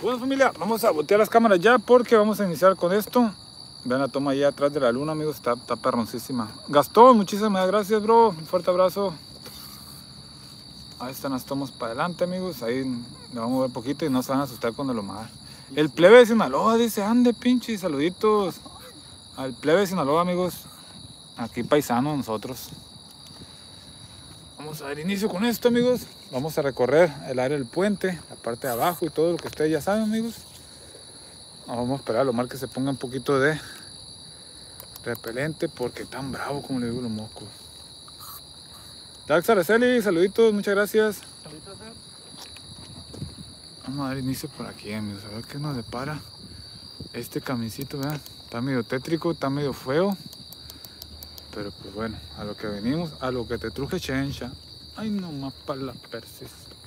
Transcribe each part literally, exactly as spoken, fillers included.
Bueno, familia, vamos a voltear las cámaras ya porque vamos a iniciar con esto. Vean la toma allá atrás de la luna, amigos, está, está perroncísima. Gastón, muchísimas gracias, bro. Un fuerte abrazo. Ahí están las tomas para adelante, amigos. Ahí le vamos a ver poquito y no se van a asustar cuando lo mar. El plebe de Sinaloa dice, ande, pinche, saluditos. Al plebe de Sinaloa, amigos. Aquí paisano nosotros. Vamos a dar inicio con esto, amigos. Vamos a recorrer el área del puente, la parte de abajo y todo lo que ustedes ya saben, amigos. Vamos a esperar a lo mal que se ponga un poquito de repelente porque tan bravo como le digo los moscos. Dax Araceli, saluditos, muchas gracias. Saluditos, eh. Vamos a dar inicio por aquí, amigos. A ver qué nos depara este camisito, vean. Está medio tétrico, está medio feo. Pero pues bueno, a lo que venimos, a lo que te truje chencha. Ay, no más para la persis.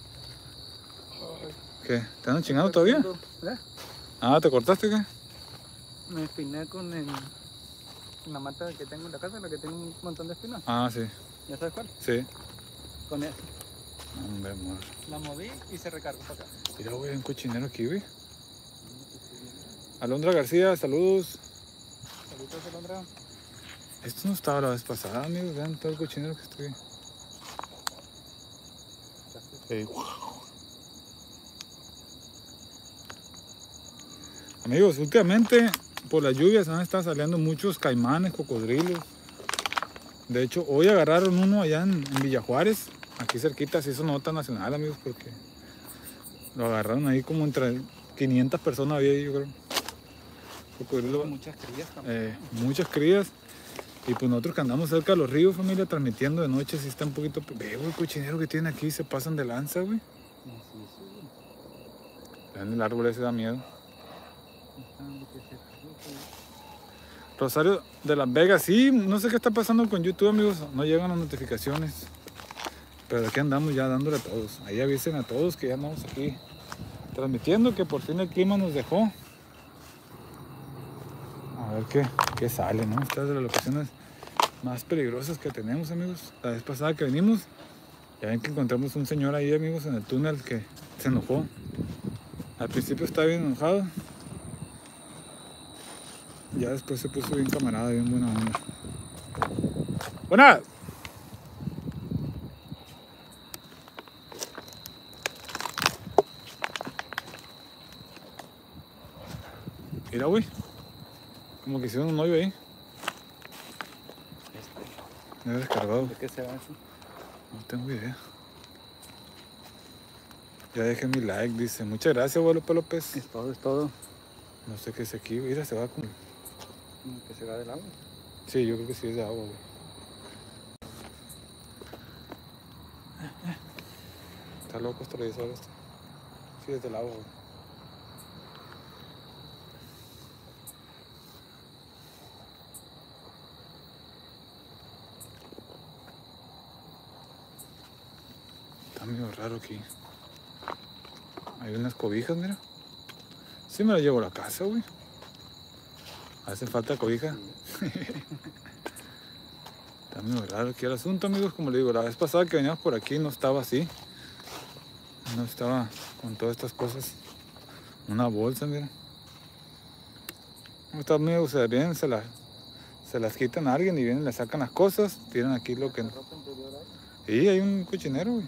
¿Qué? ¿Te andan chingando todavía? ¿Eh? Ah, ¿te cortaste qué? Me espiné con el, la mata que tengo en la casa, la que tiene un montón de espinas. Ah, sí. ¿Ya sabes cuál? Sí. Con él. Hombre, amor. La moví y se recargó para acá. Mira, güey, hay un cochinero aquí, güey. Alondra García, saludos. Saluditos, Alondra. Esto no estaba la vez pasada, amigos. Vean todo el cochinero que estoy. Hey. Amigos, últimamente por las lluvias han estado saliendo muchos caimanes, cocodrilos. De hecho, hoy agarraron uno allá en, en Villa Juárez, aquí cerquita, se hizo nota nacional, amigos, porque lo agarraron ahí como entre quinientas personas había ahí, yo creo. Cocodrilo, Muchas crías también. eh, muchas crías. Y pues nosotros que andamos cerca de los ríos, familia, transmitiendo de noche, sí está un poquito... Ve, güey, el cochinero que tienen aquí, se pasan de lanza, güey. Sí, sí, sí. Vean, el árbol ese da miedo. Están de que se- Rosario de Las Vegas, sí, no sé qué está pasando con YouTube, amigos, no llegan las notificaciones. Pero aquí andamos ya dándole a todos. Ahí avisen a todos que ya andamos aquí transmitiendo, que por fin el clima nos dejó. A ver qué, qué sale, ¿no? Esta es de las locaciones más peligrosas que tenemos, amigos. La vez pasada que venimos, ya ven que encontramos un señor ahí, amigos, en el túnel que se enojó. Al principio estaba bien enojado. Ya después se puso bien camarada, bien buena onda. ¡Buenas! Mira, güey. Como que hicieron un hoyo ahí. Me he descargado. ¿De qué se va eso? No tengo idea. Ya dejé mi like, dice. Muchas gracias, abuelo López. Es todo, es todo. No sé qué es aquí. Mira, se va como... Como que se va del agua. Sí, yo creo que sí es de agua, güey. Está loco este revisor este. Sí, es del agua, güey. Está medio raro aquí. Hay unas cobijas, mira. Sí me las llevo a la casa, güey. Hace falta cobija. Está medio raro aquí el asunto, amigos. Como le digo, la vez pasada que veníamos por aquí no estaba así. No estaba con todas estas cosas. Una bolsa, mira. Estos amigos se vienen, se las, se las quitan a alguien y vienen, le sacan las cosas. Tienen aquí lo que... La ropa interior ahí. Sí, hay un cochinero, güey.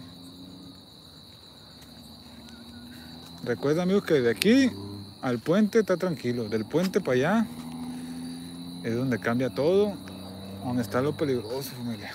Recuerda, amigos, que de aquí al puente está tranquilo. Del puente para allá es donde cambia todo. Donde está lo peligroso, familia.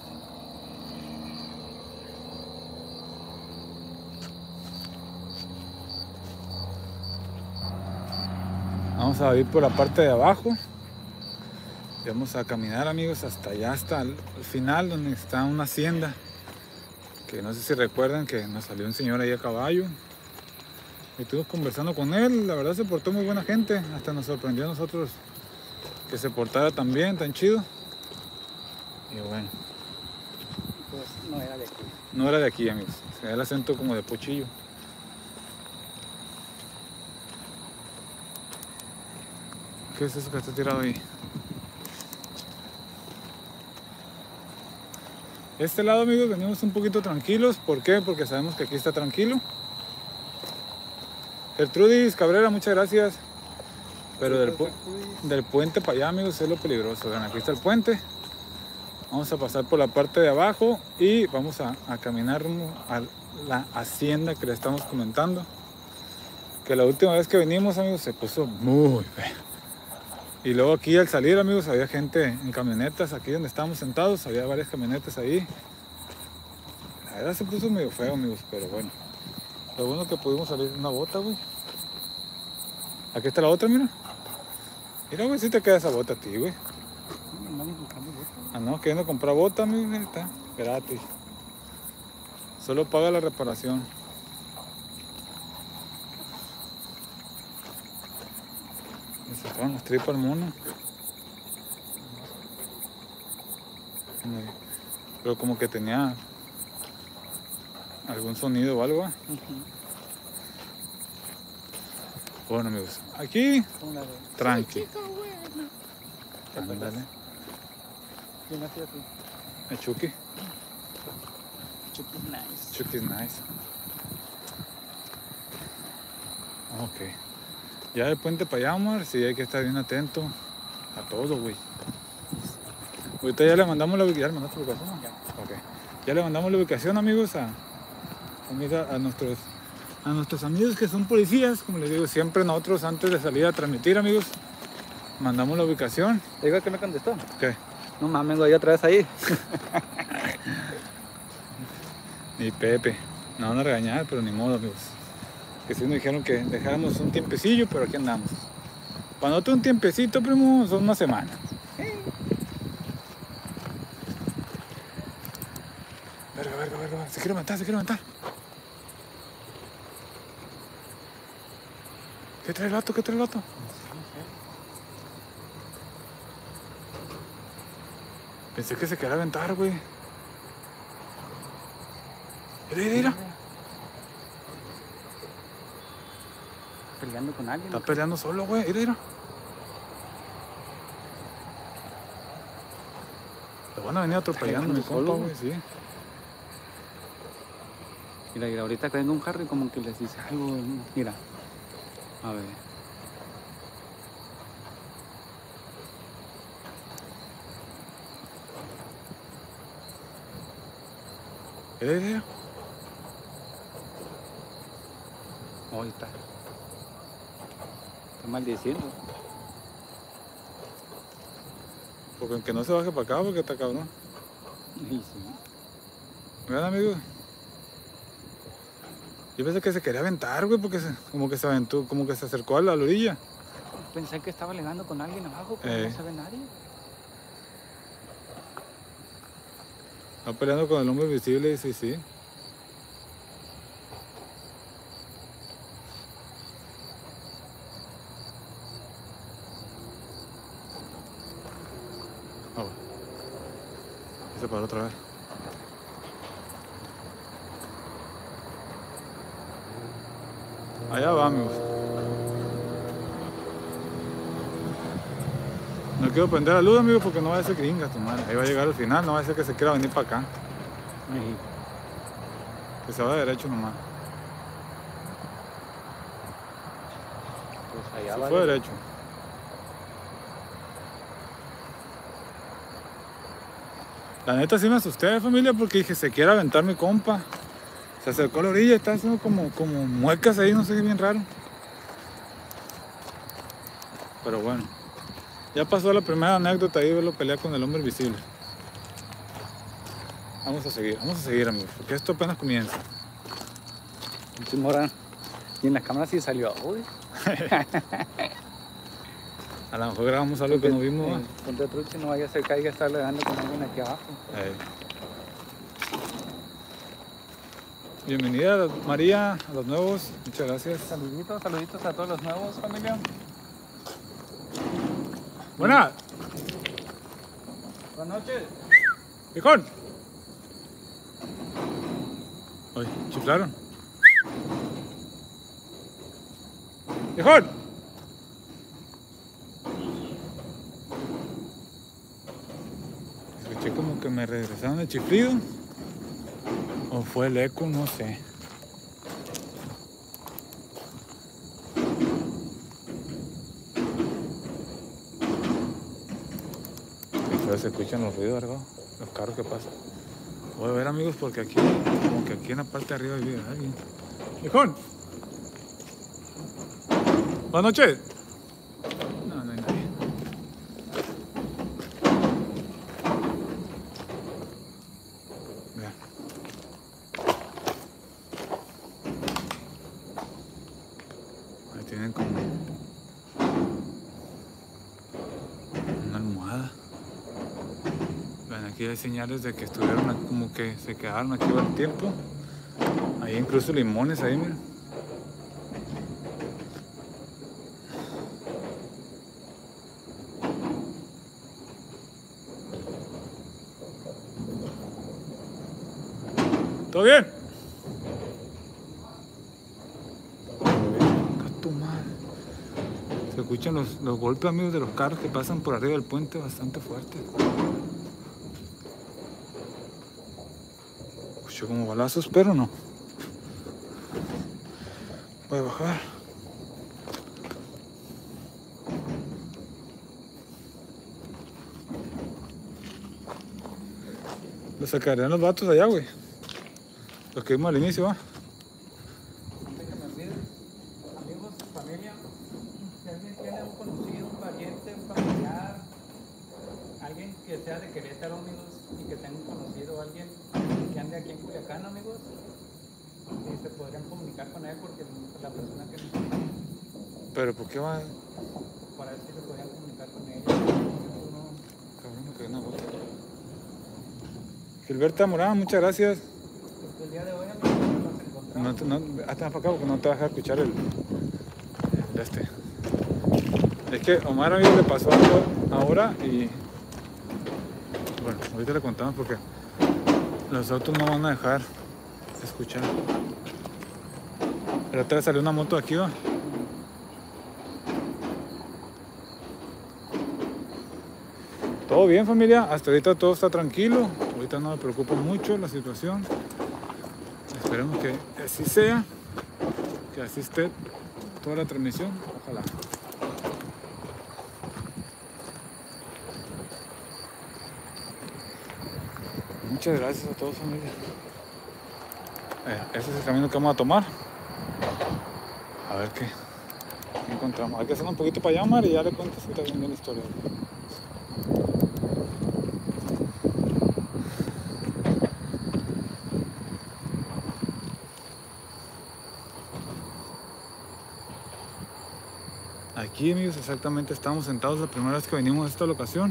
Vamos a ir por la parte de abajo. Y vamos a caminar, amigos, hasta allá, hasta el final, donde está una hacienda. Que no sé si recuerdan que nos salió un señor ahí a caballo. Y estuvimos conversando con él. La verdad se portó muy buena gente. Hasta nos sorprendió a nosotros que se portara tan bien, tan chido. Y bueno, Pues no era de aquí. no era de aquí, amigos. Se da el acento como de pochillo. ¿Qué es eso que está tirado ahí? Este lado, amigos, venimos un poquito tranquilos. ¿Por qué? Porque sabemos que aquí está tranquilo. Gertrudis Cabrera, muchas gracias. Pero del, pu del puente para allá, amigos, es lo peligroso. Vean, aquí está el puente. Vamos a pasar por la parte de abajo y vamos a, a caminar a la hacienda que le estamos comentando. Que la última vez que venimos, amigos, se puso muy feo. Y luego aquí al salir, amigos, había gente en camionetas. Aquí donde estábamos sentados, había varias camionetas ahí. La verdad se puso medio feo, amigos, pero bueno. Lo bueno que pudimos salir en una bota, güey. Aquí está la otra, mira. Mira, güey, si te queda esa bota a ti, güey. Ah, no, queriendo comprar bota, amigo, está gratis. Solo paga la reparación. Me sacaron las tripas al mono. Pero como que tenía algún sonido o algo. ¿eh? Uh-huh. Bueno, amigos, aquí tranqui. Ándale. ¿Quién hacía así? El Chucky. Chucky nice. Chucky nice. Ok. Ya del puente para allá, amor, sí hay que estar bien atento a todo, güey. Ahorita ya le mandamos la ubicación. ¿Ya le mandaste la ubicación? Ya. Ok. Ya le mandamos la ubicación, amigos, a, a, a nuestros a nuestros amigos que son policías. Como les digo, siempre nosotros antes de salir a transmitir, amigos, mandamos la ubicación. ¿Te digo que me contestó? ¿Qué? No mames, voy otra vez ahí. Ni Pepe. No van a regañar, pero ni modo, amigos. Que sí nos dijeron que dejáramos un tiempecillo, pero aquí andamos. Para nosotros un tiempecito, primo, son una semana. Verga, verga, verga. Se quiere levantar, se quiere levantar. ¿Qué trae el vato? ¿Qué trae el vato? Pensé que se quería aventar, güey. Mira, mira, mira. Peleando con alguien. Está peleando solo, güey. Mira, mira. Lo van a venir atropellando, mi compa, güey, sí. Mira, mira, ahorita cayendo un carro y como que les dice algo. Mira. A ver. Mira, mira. Ahí está. Está maldiciendo. Porque aunque no se baje para acá, porque está cabrón. Sí, sí. Vean, amigos. Yo pensé que se quería aventar, güey, porque se, como que se aventó, como que se acercó a la orilla. Pensé que estaba alegando con alguien abajo, pero eh. no se ve nadie. Está peleando con el hombre visible, sí, sí. Ah, bueno. Se paró otra vez. Allá va, amigos. No quiero prender la luz, amigos, porque no va a ser gringa, tu madre. Ahí va a llegar al final, no va a ser que se quiera venir para acá. Sí. Que se va derecho nomás. Pues allá se va. Fue de... derecho. La neta sí me asusté, familia, porque dije, se quiere aventar mi compa. Se acercó a la orilla y está haciendo como, como muecas ahí, no sé qué, bien raro. Pero bueno. Ya pasó la primera anécdota ahí, verlo pelear con el hombre visible. Vamos a seguir, vamos a seguir, amigos, porque esto apenas comienza. Mora. Y en la cámara sí salió hoy. A lo mejor grabamos algo que no vimos. Eh, ponte truche, no vaya a ser que haya estar legando con alguien aquí abajo. Hey. Bienvenida María, a los nuevos, muchas gracias. Saluditos, saluditos a todos los nuevos, familia. Buenas. Buenas noches. Viejón. Ay, chiflaron. Viejón. Escuché como que me regresaron el chiflido. O fue el eco, no sé. Pero se escuchan los ruidos, ¿verdad? Los carros que pasan. Voy a ver, amigos, porque aquí, como que aquí en la parte de arriba vive alguien. ¡Hijón! Buenas noches. No, no hay nadie. Vean. Ahí tienen como una almohada. Vean, aquí hay señales de que estuvieron aquí, como que se quedaron aquí por el tiempo. Hay incluso limones ahí, miren. ¿Todo bien? Tu madre. Se escuchan los, los golpes, amigos, de los carros que pasan por arriba del puente bastante fuerte. Escucho como balazos, pero no. Voy a bajar. Lo sacarían los vatos allá, güey. Los que vimos al inicio, ¿va? Amigos, familia, si alguien tiene un conocido, un pariente, un familiar, alguien que sea de Querétaro, amigos, y que tenga un conocido, alguien que ande aquí en Culiacán, amigos, y se podrían comunicar con él porque la persona que nos... Pero ¿por qué va? Para ver si se podrían comunicar con ella. Cabrón, me caí una gota. Gilberta Morán, muchas gracias. El día de hoy, amigos, nos encontramos. No, no, hasta para acá porque no te vas a escuchar el, el este. Es que Omar, amigo, le pasó algo ahora y bueno, ahorita le contamos porque los autos no van a dejar escuchar. Pero otra vez salió una moto de aquí, va. Todo bien, familia, hasta ahorita todo está tranquilo. Ahorita no me preocupa mucho la situación. Esperemos que así sea, que así esté toda la transmisión, ojalá. Muchas gracias a todos, familia. Eh, ese es el camino que vamos a tomar. A ver qué, qué encontramos. Hay que hacer un poquito para allá, Mar, y ya le cuento si está bien la historia. Aquí, amigos, exactamente estamos sentados la primera vez que venimos a esta locación.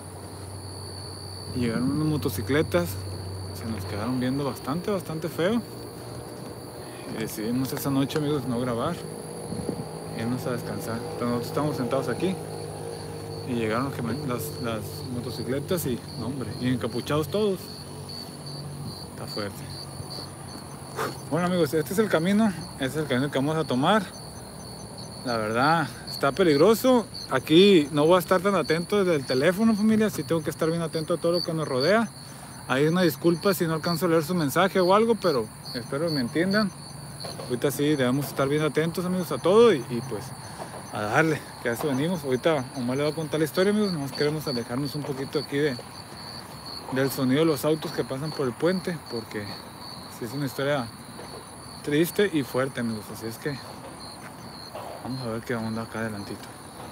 Y llegaron unas motocicletas, se nos quedaron viendo bastante, bastante feo. Y decidimos esa noche, amigos, no grabar, irnos a descansar. Entonces nosotros estamos sentados aquí y llegaron las, las motocicletas y, no, hombre, y encapuchados todos. Está fuerte. Bueno, amigos, este es el camino, este es el camino que vamos a tomar. La verdad, está peligroso. Aquí no voy a estar tan atento desde el teléfono, familia. Sí tengo que estar bien atento a todo lo que nos rodea. Hay una disculpa si no alcanzo a leer su mensaje o algo, pero espero que me entiendan. Ahorita sí debemos estar bien atentos, amigos, a todo y, y pues a darle, que a eso venimos. Ahorita Omar le va a contar la historia, amigos. Nomás queremos alejarnos un poquito aquí de, del sonido de los autos que pasan por el puente, porque sí es una historia triste y fuerte, amigos. Así es que vamos a ver qué onda acá adelantito.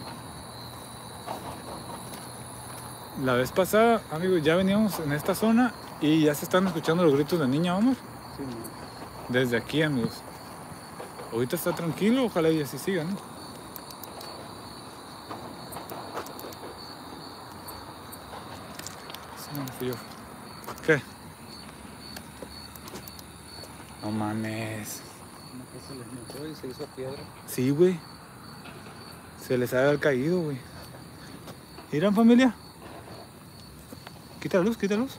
La vez pasada, amigos, ya veníamos en esta zona y ya se están escuchando los gritos de niña, vamos. Sí, Desde aquí, amigos. Ahorita está tranquilo, ojalá y así siga, ¿no? Sí, no, fui yo. ¿Qué? No mames. Una cosa se les metió y se hizo piedra. Sí, güey. Se les ha de haber caído, güey. ¿Miran, familia? Quita la luz, quita la luz.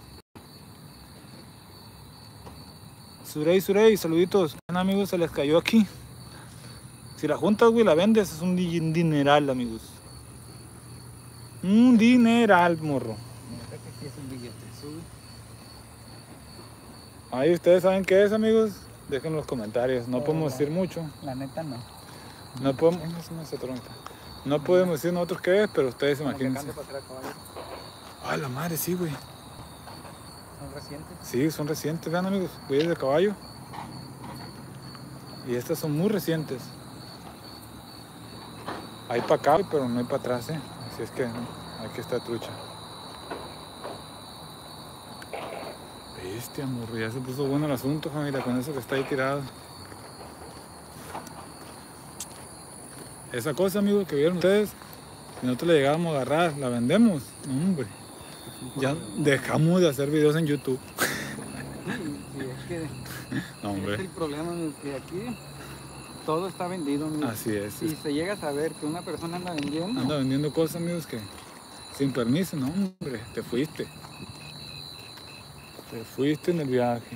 Surey, Surey, saluditos. Bueno, amigos, se les cayó aquí. Si la juntas, güey, la vendes, es un dineral, amigos. Un dineral, morro. Mira que aquí es un billete. Sube. Ahí ustedes saben qué es, amigos. Dejen en los comentarios. No Pero podemos la- decir mucho. La neta no. No podemos, no podemos decir nosotros qué es, pero ustedes Como que imagínense. cambie para atrás, caballero. Ah, la madre, sí, güey. Son recientes. Sí, son recientes, vean amigos, huellas de caballo. Y estas son muy recientes. Hay para acá, pero no hay para atrás, ¿eh? Así es que hay que estar trucha. Bestia, morro, ya se puso bueno el asunto, familia, con eso que está ahí tirado. Esa cosa, amigos, que vieron ustedes, si nosotros la llegábamos a agarrar, la vendemos. No, hombre, ya dejamos de hacer videos en YouTube. Sí, es que No, es hombre, el problema, amigo, que aquí todo está vendido, amigo. así es. Y se llega a saber que una persona anda vendiendo. Anda vendiendo cosas, amigos, que sin permiso, no, hombre, te fuiste. Te fuiste en el viaje.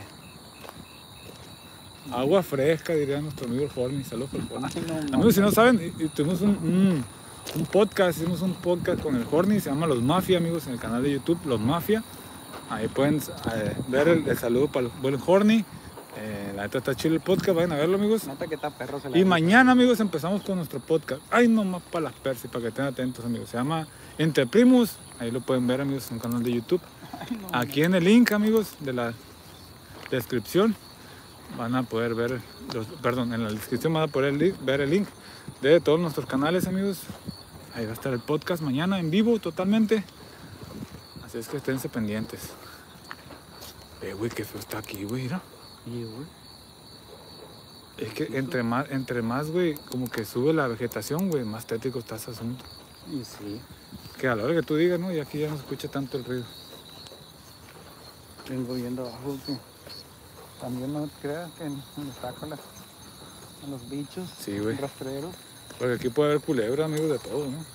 Agua fresca, diría nuestro amigo el Horny. Saludos por el Horny. Ay, no, no, Amigos, si no. no saben, y- y tuvimos un, un, un podcast, hicimos un podcast con el Horny, se llama Los Mafia, amigos, en el canal de YouTube, Los Mafia. Ahí pueden eh, ver el, el saludo para el buen Horny. Eh, la neta está chido el podcast, vayan a verlo, amigos. Neta que está perro. Se la Y rifa. mañana, amigos, empezamos con nuestro podcast. Ay, nomás para las persis, para que estén atentos, amigos. Se llama Entre Primos. Ahí lo pueden ver, amigos, en un canal de YouTube. Ay, no, Aquí en el link, amigos, de la descripción van a poder ver, los, perdón, en la descripción van a poder li- ver el link de todos nuestros canales, amigos. Ahí va a estar el podcast mañana en vivo totalmente. Así es que esténse pendientes. Eh, güey, qué feo está aquí, güey, mira. Sí, güey. Es que entre más, entre más, güey, como que sube la vegetación, güey, más tétrico está ese asunto. Y sí, Que a la hora que tú digas, ¿no? Y aquí ya no se escucha tanto el ruido. vengo viendo abajo que también no creas que donde está con las, con los bichos, Sí, güey. rastreros. Porque aquí puede haber culebra, amigos, de todo, ¿no?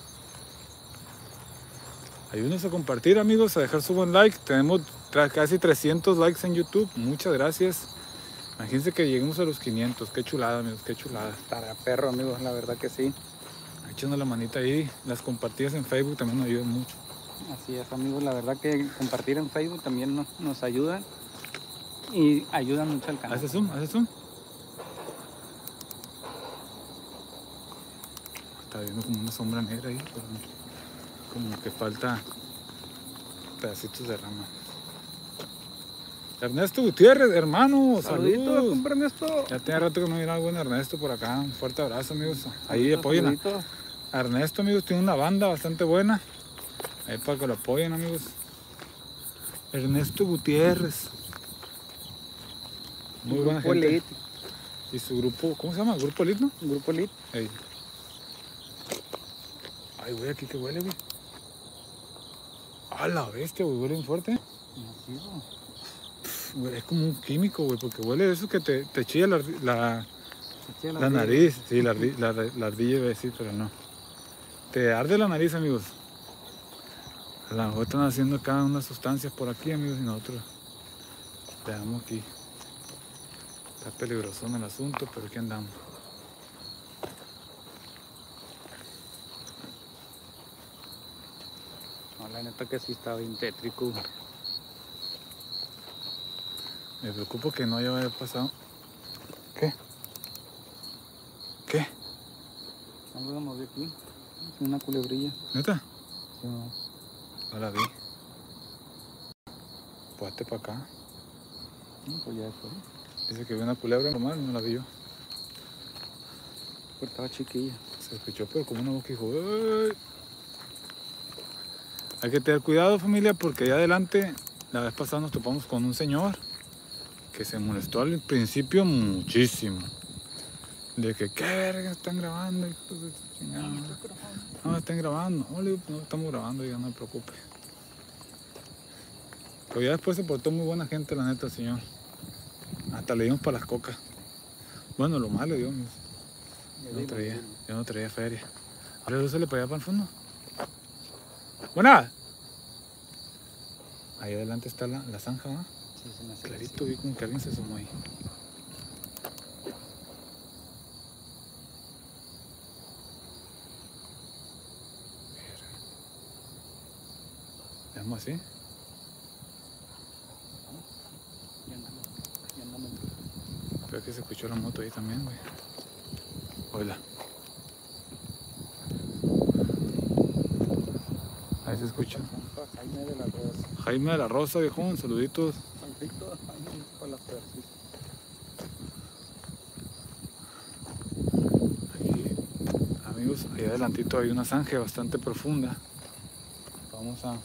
Ayúdenos a compartir, amigos, a dejar su buen like. Tenemos tra- casi trescientos likes en YouTube. Muchas gracias. Imagínense que lleguemos a los quinientos. Qué chulada, amigos, qué chulada. Estará perro, amigos, la verdad que sí. Echando la manita ahí. Las compartidas en Facebook también nos ayudan mucho. Así es, amigos, la verdad que compartir en Facebook también nos, nos ayuda y ayuda mucho al canal. Hace zoom, hace zoom. Está viendo como una sombra negra ahí, pero como que falta pedacitos de rama. Ernesto Gutiérrez, hermano, Saluditos, saludos. compren esto. Ya tenía rato que no miraba al buen Ernesto por acá. Un fuerte abrazo, amigos. Ahí apoyen a, Saluditos. a Ernesto, amigos. Tiene una banda bastante buena. Ahí para que lo apoyen, amigos. Ernesto Gutiérrez. Muy buena Grupo gente. Elite. Y su grupo, ¿cómo se llama? ¿Grupo Elite, no? Grupo Elite. Ey. Ay, güey, aquí que huele, güey. A la bestia, güey, huele bien fuerte. Así, güey. Güey, es como un químico, güey, porque huele de eso que te, te chilla la, la, Sí, a la las nariz. Sí, la, ardi- la, la ardilla iba a decir, pero no. Te arde la nariz, amigos. A lo mejor están haciendo cada unas sustancias por aquí, amigos, y nosotros le damos aquí. Está peligroso el asunto, pero aquí andamos. No, la neta que sí está bien tétrico. Me preocupo que no haya pasado. ¿Qué? ¿Qué? Algo de mover aquí. Una culebrilla. ¿Neta? Sí, no. No la vi. Pueste para acá. No, pues ya eso. Dice que vi una culebra normal, no la vi yo. Pues estaba chiquilla. Se escuchó, pero como una voz que dijo, "Ey". Hay que tener cuidado, familia, porque allá adelante, la vez pasada nos topamos con un señor que se molestó al principio muchísimo. De que, ¿qué verga están grabando? Hijos de su chingada madre?". No, están grabando. No, le digo, no estamos grabando, ya no me preocupe. Pero ya después se portó muy buena gente, la neta, señor. Hasta le dimos para las cocas. Bueno, lo malo, Dios mío. Yo no traía, yo no traía feria. Ahora se le para allá para el fondo. Buena. Ahí adelante está la, la zanja, ¿no? Sí, se me hace Clarito vi como que alguien se sumó ahí. ¿Veamos así? Ya andamos, ya andamos. Creo que se escuchó la moto ahí también, güey. Hola. Ahí se escucha. compa Jaime de la Rosa. Jaime de la Rosa, viejón, saluditos. Saludito, Jaime, con la suerte. Aquí, amigos, ahí adelantito hay una zanja bastante profunda. Vamos a...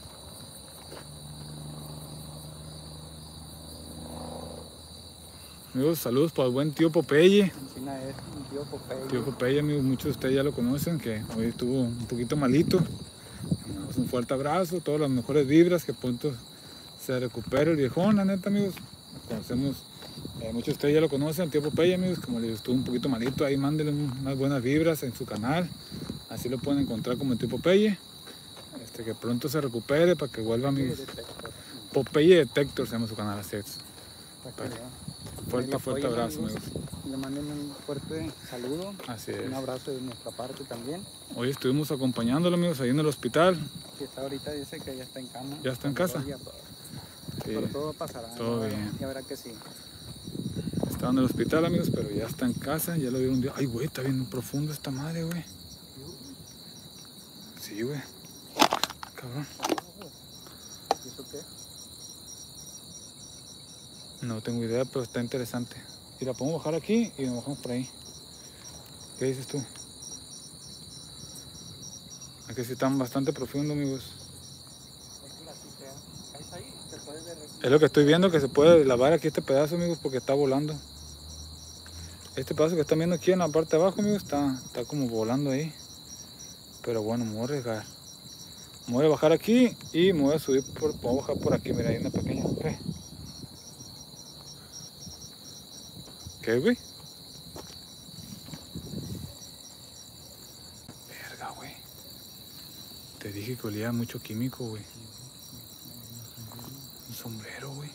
Amigos, saludos para el buen tío Popeye. Encina es un tío Popeye. Tío Popeye, amigos, muchos de ustedes ya lo conocen, que hoy estuvo un poquito malito. Le mandamos un fuerte abrazo, todas las mejores vibras, que pronto se recupere el viejón, la neta, amigos. Conocemos, eh, muchos de ustedes ya lo conocen, tío Popeye, amigos, como les estuvo un poquito malito, ahí mándenle unas buenas vibras en su canal. Así lo pueden encontrar como el tío Popeye. Este, que pronto se recupere para que vuelva, amigos. Popeye Detector se llama su canal, así es. Fuerte, fuerte abrazo, amigos. Le manden un fuerte saludo. Así es. Un abrazo de nuestra parte también. Hoy estuvimos acompañándolo, amigos, ahí en el hospital. Que está ahorita, dice que ya está en cama. ¿Ya está en casa? Ya, Sí, pero todo pasará. todo ya, bien. Ya verá que sí. Estaba en el hospital, amigos, pero ya está en casa. Ya lo vieron un día. Ay, güey, está bien profundo esta madre, güey. Sí, güey. Cabrón. ¿Y eso qué? No tengo idea, pero está interesante. Y la podemos bajar aquí y nos bajamos por ahí. ¿Qué dices tú? Aquí sí están bastante profundo, amigos. Es lo que estoy viendo, que se puede lavar aquí este pedazo, amigos, porque está volando. Este pedazo que están viendo aquí en la parte de abajo, amigos, está, está como volando ahí. Pero bueno, me voy a arriesgar. Me voy a bajar aquí y me voy a subir, por, me voy a bajar por aquí. Mira, hay una pequeña... ¿Qué? ¿Qué, güey? Verga, güey. Te dije que olía mucho químico, güey. Un sombrero, güey.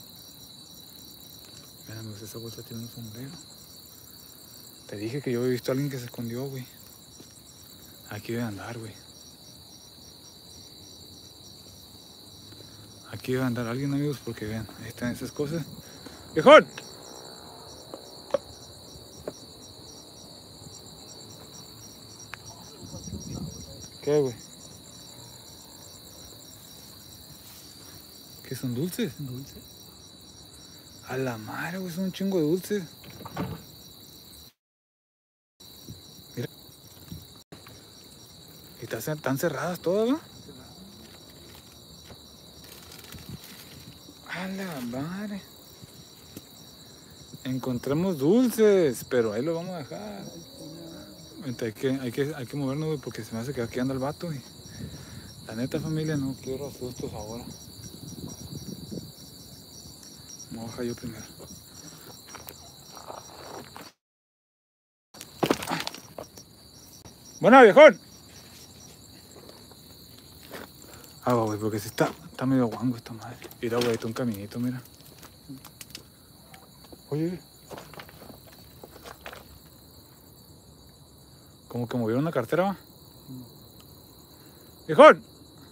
Mira, amigos, esa bolsa tiene un sombrero. Te dije que yo había visto a alguien que se escondió, güey. Aquí debe andar, güey. Aquí debe andar alguien, amigos, porque vean, ahí están esas cosas. ¡Viejón! ¿Qué, güey? ¿Qué son dulces? ¿Dulce? A la madre, güey, son un chingo de dulces. Mira. Y están, están cerradas todas, ¿no? A la madre. Encontramos dulces, pero ahí lo vamos a dejar. Hay que, hay que, hay que movernos, güey, porque se me hace que aquí anda el vato, güey. La neta, familia, no quiero asustos ahora. Me voy a bajar yo primero. Bueno, viejón. Ah, güey, porque si está, está medio guango esta madre. Mira, güey, está un caminito, mira. Oye. Como que movieron una cartera, ¿va? No. ¡Viejón!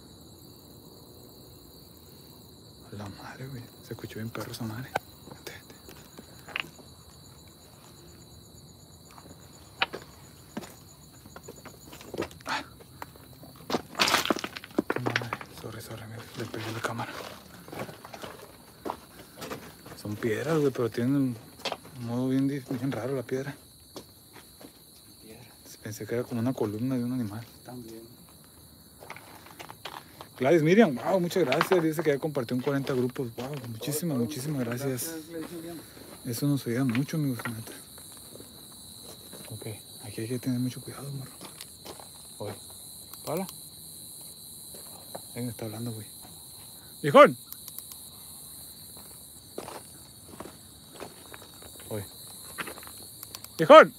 A la madre, güey. Se escuchó bien perro esa madre. Vente, vente. Ah. Madre, sorry, sorry, me le pegué la cámara. Son piedras, güey, pero tienen un modo bien, bien raro la piedra. Pensé que era como una columna de un animal. También. Gladys Miriam, wow, muchas gracias. Dice que ya compartió en cuarenta grupos. Wow, muchísimas, muchísimas gracias. Eso nos ayuda mucho, amigos, neta. Ok, aquí hay que tener mucho cuidado, morro. Oye, Paula. Ahí me está hablando, güey. ¡Viejón! Oye. ¡Viejón!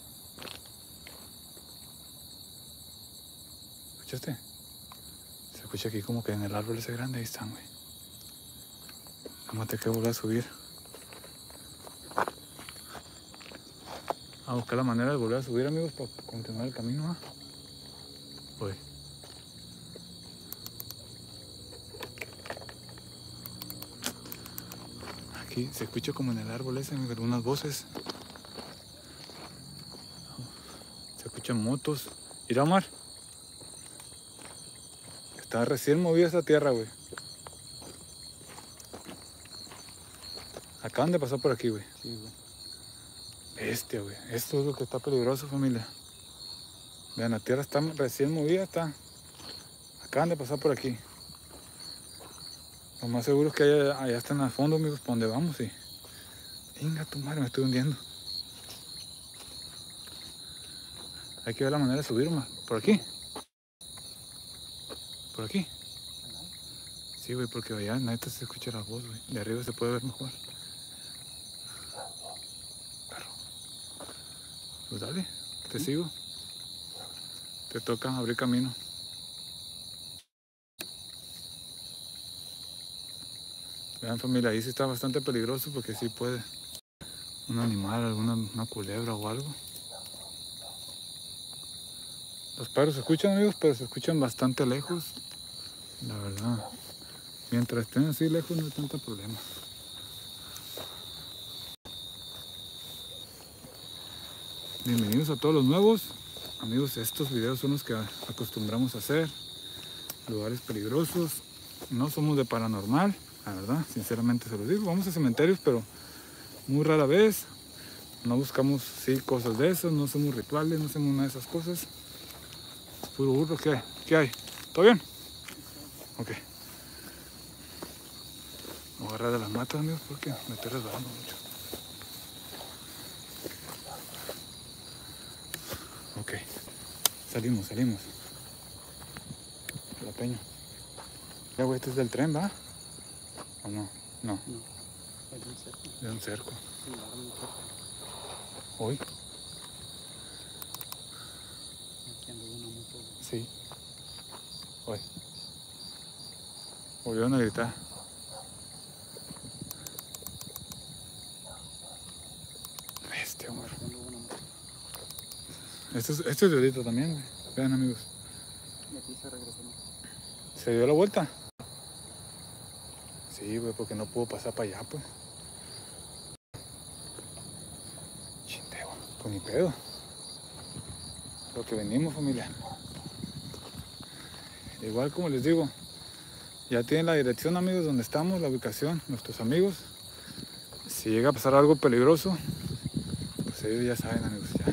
¿Escuchaste? Se escucha aquí como que en el árbol ese grande, ahí están, güey. Vamos a tener que volver a subir. A buscar la manera de volver a subir, amigos, para continuar el camino, ¿ah? Oye. Aquí se escucha como en el árbol ese, amigos, algunas voces. Se escuchan motos. ¿Irá, Omar? Está recién movida esa tierra, güey. Acaban de pasar por aquí, güey. Sí, güey. Bestia, güey. Esto es lo que está peligroso, familia. Vean, la tierra está recién movida, está. Acaban de pasar por aquí. Lo más seguro es que allá, allá están al fondo, amigos, por donde vamos y... Venga, tu madre, me estoy hundiendo. Hay que ver la manera de subir más. ¿Por aquí? ¿Por aquí? Sí, güey, porque allá neta se escucha la voz, güey. De arriba se puede ver mejor. Perro. Pues dale, te sigo. Te toca abrir camino. Vean, familia, ahí sí está bastante peligroso porque sí puede un animal, alguna una culebra o algo. Los perros se escuchan, amigos, pero se escuchan bastante lejos. La verdad, mientras estén así lejos no hay tanto problema. Bienvenidos a todos los nuevos. Amigos, estos videos son los que acostumbramos a hacer. Lugares peligrosos. No somos de paranormal, la verdad, sinceramente se los digo. Vamos a cementerios, pero muy rara vez. No buscamos sí, cosas de esas, no somos rituales, no hacemos una de esas cosas. Es puro burro. ¿Qué hay? ¿Qué hay? ¿Todo bien? Ok. Voy a agarrar de las matas, amigos, porque me estoy resbalando mucho. Ok. Salimos, salimos. La peña. Ya, güey, este es del tren, ¿va? ¿O no? No. No, es un cerco. De un cerco. Sí, ahora un cerco. ¿Hoy? Aquí ando una moto. Sí. Hoy. Volvieron a gritar. Bestia, hombre. Aquí ando una moto. Esto es, esto es de ahorita también, güey. Vean, amigos. Y aquí se regresó. ¿Se dio la vuelta? Sí, güey, porque no pudo pasar para allá, pues. Chinteo, con mi pedo. Lo que venimos, familia. Igual como les digo, ya tienen la dirección, amigos, donde estamos, la ubicación, nuestros amigos. Si llega a pasar algo peligroso, pues ellos ya saben, amigos, ya.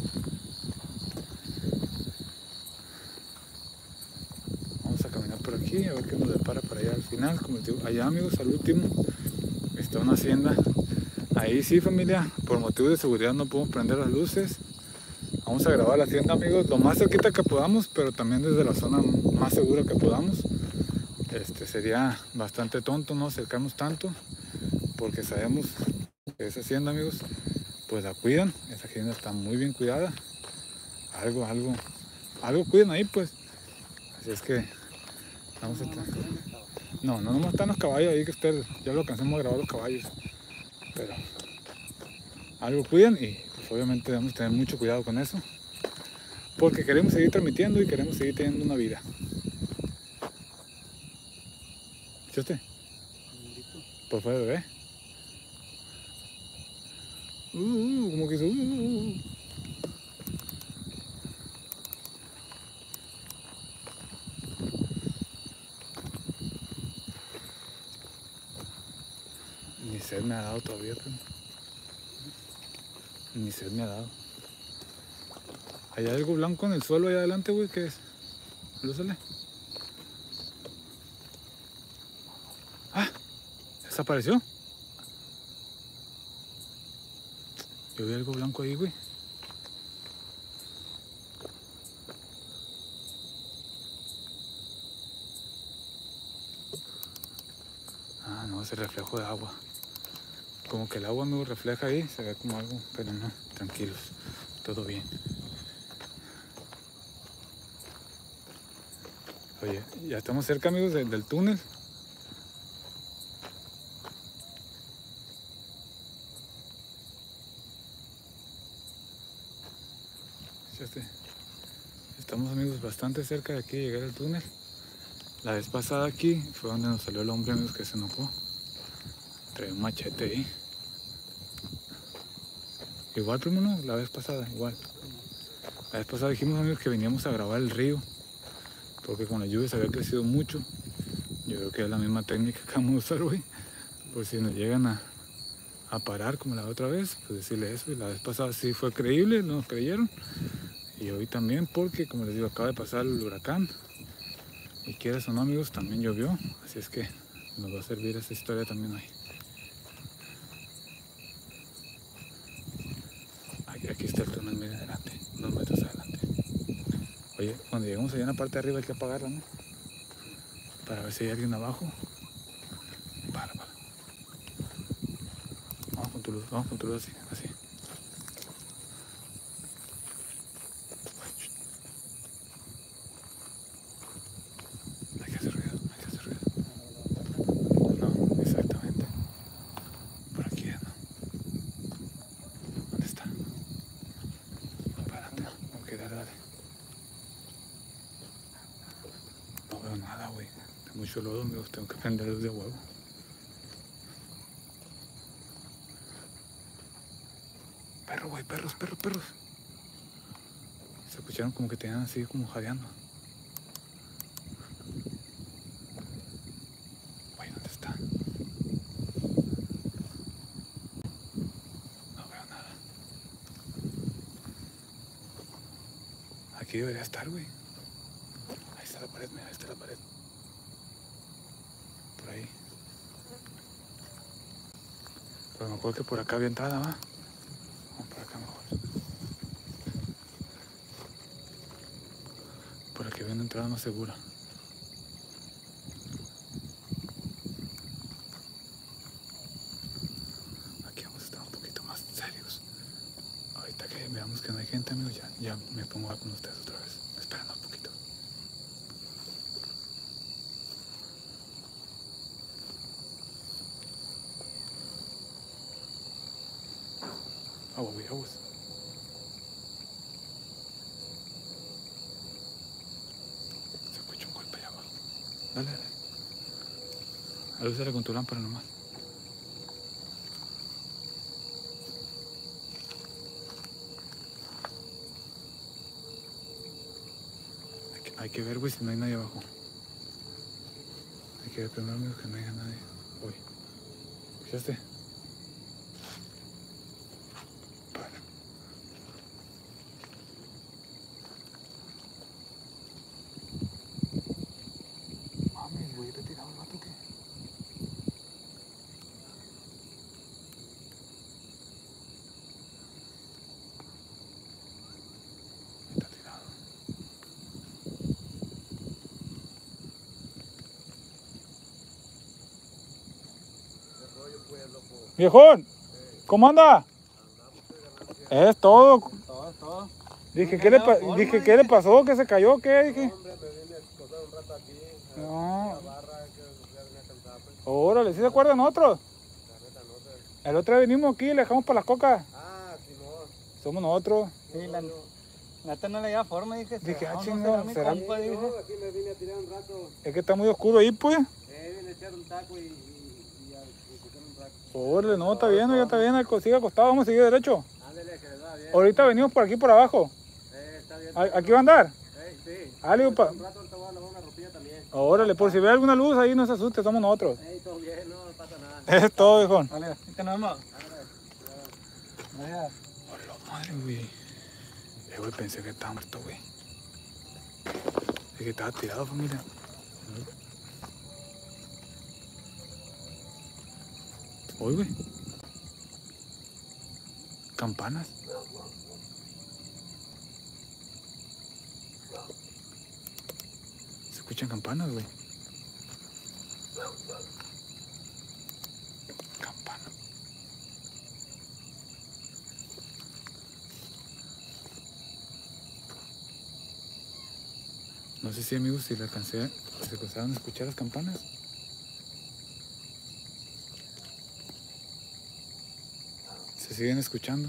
Vamos a caminar por aquí, a ver qué nos depara para allá al final. Como les digo, allá, amigos, al último, está una hacienda. Ahí sí, familia, por motivos de seguridad no podemos prender las luces. Vamos a grabar la hacienda, amigos, lo más cerquita que podamos, pero también desde la zona más segura que podamos. Este, sería bastante tonto no acercarnos tanto, porque sabemos que esa hacienda, amigos, pues la cuidan. Esa hacienda está muy bien cuidada. Algo, algo, algo cuidan ahí, pues. Así es que vamos a estar... No, no nomás están los caballos ahí, que ustedes ya lo alcanzamos a grabar los caballos, pero algo cuidan y pues obviamente debemos tener mucho cuidado con eso, porque queremos seguir transmitiendo y queremos seguir teniendo una vida. ¿Escuchaste? Por fuera, bebé. Uh, uh, como que hizo. Uh, uh, uh. Ni sed me ha dado todavía, pero... Ni sed me ha dado. Hay algo blanco en el suelo allá adelante, güey, ¿qué es? Lúzale. ¡Ah! ¿Desapareció? Yo vi algo blanco ahí, güey. Ah, no, ese reflejo de agua. Como que el agua me refleja ahí, se ve como algo, pero no, tranquilos, todo bien. Oye, ya estamos cerca, amigos, de, del túnel. Este, estamos, amigos, bastante cerca de aquí de llegar al túnel. La vez pasada aquí fue donde nos salió el hombre, amigos, que se enojó. Trae un machete ahí. Igual, primo, no, la vez pasada, igual. La vez pasada dijimos, amigos, que veníamos a grabar el río. porque con la lluvia se había crecido mucho. Yo creo que es la misma técnica que vamos a usar hoy, por si nos llegan a, a parar como la otra vez, pues decirle eso. Y la vez pasada sí fue creíble, no nos creyeron, y hoy también, porque como les digo, acaba de pasar el huracán, y quieras o no, amigos, también llovió, así es que nos va a servir esa historia también hoy. Aquí, aquí está el túnel, miren adelante, unos metros adelante. Oye, cuando llegamos allá en la parte de arriba hay que apagarla, ¿no? Para ver si hay alguien abajo. Para, para. Vamos con tu luz, vamos con tu luz así, así. Hay que hacer ruido, hay que hacer ruido. No, exactamente. Por aquí, ¿no? ¿Dónde está? Párate. Ok, dale, dale. No veo nada, güey. Hay mucho lodo, amigos. Tengo que prender luz de huevo. Perro, güey, perros, perros, perros. Se escucharon como que tenían así, como jadeando. Güey, ¿dónde está? No veo nada. Aquí debería estar, güey. Ahí está la pared, mira, ahí está la pared. Por ahí. Pero me acuerdo que por acá había entrada, ¿va? Vamos por acá mejor. Por aquí había una entrada más segura. Aquí vamos a estar un poquito más serios. Ahorita que veamos que no hay gente, amigos, ya, ya me pongo a con ustedes otra vez. Espérenos un poquito. Agua, güey, aguas. Se escucha un golpe allá abajo. Dale, dale. Alúzale con tu lámpara nomás. Hay que, hay que ver, güey, si no hay nadie abajo. Hay que ver primero, amigos, que no haya nadie. Uy. ¿Escuchaste? Para. Mames, güey, ¿te tiraba el vato o qué? Está tirado. Viejón, ¿cómo anda? Es todo. Todo, todo. Dije, ¿qué le, pa- dije, ¿qué le pasó? ¿Qué se cayó? ¿Qué? Dije. Hombre, me vine a esposar un rato aquí. No. La barra, que ya venía cansado, pues. Órale, ¿sí se acuerdan otros? La neta, no sé. El otro día venimos aquí y le dejamos para las cocas. Ah, sí, no. Somos nosotros. Sí, la neta no le da forma, dije. Dije, ah, no, no chingado, será mi ¿será? compa, Sí, dije. no, aquí me vine a tirar un rato. Es que está muy oscuro ahí, pues. Eh, vine a echar un taco y, y, y a discutir un rato. Órale, no, está bien, ya está bien. Sigue acostado, vamos a seguir derecho. Ándale, que les va bien. Ahorita venimos por aquí por abajo. Eh, está bien. ¿A- ¿Aquí va a andar? Eh, sí. Ah, le digo, pa- Un rato te voy a lavar una ropilla también. Órale, por si ve alguna luz ahí, no se asuste, somos nosotros. Eh, todo bien, no pasa nada. Es todo, viejón. Vale, ahí te nos vemos. Ándale. Gracias. Hola, madre, güey. Eh, güey, pensé que estaba muerto, güey. Es que estaba tirado, familia. Oye, güey. Campanas. Se escuchan campanas, güey. Campanas. No sé si, amigos, si le alcancé, se alcanzaron a escuchar las campanas. Se siguen escuchando.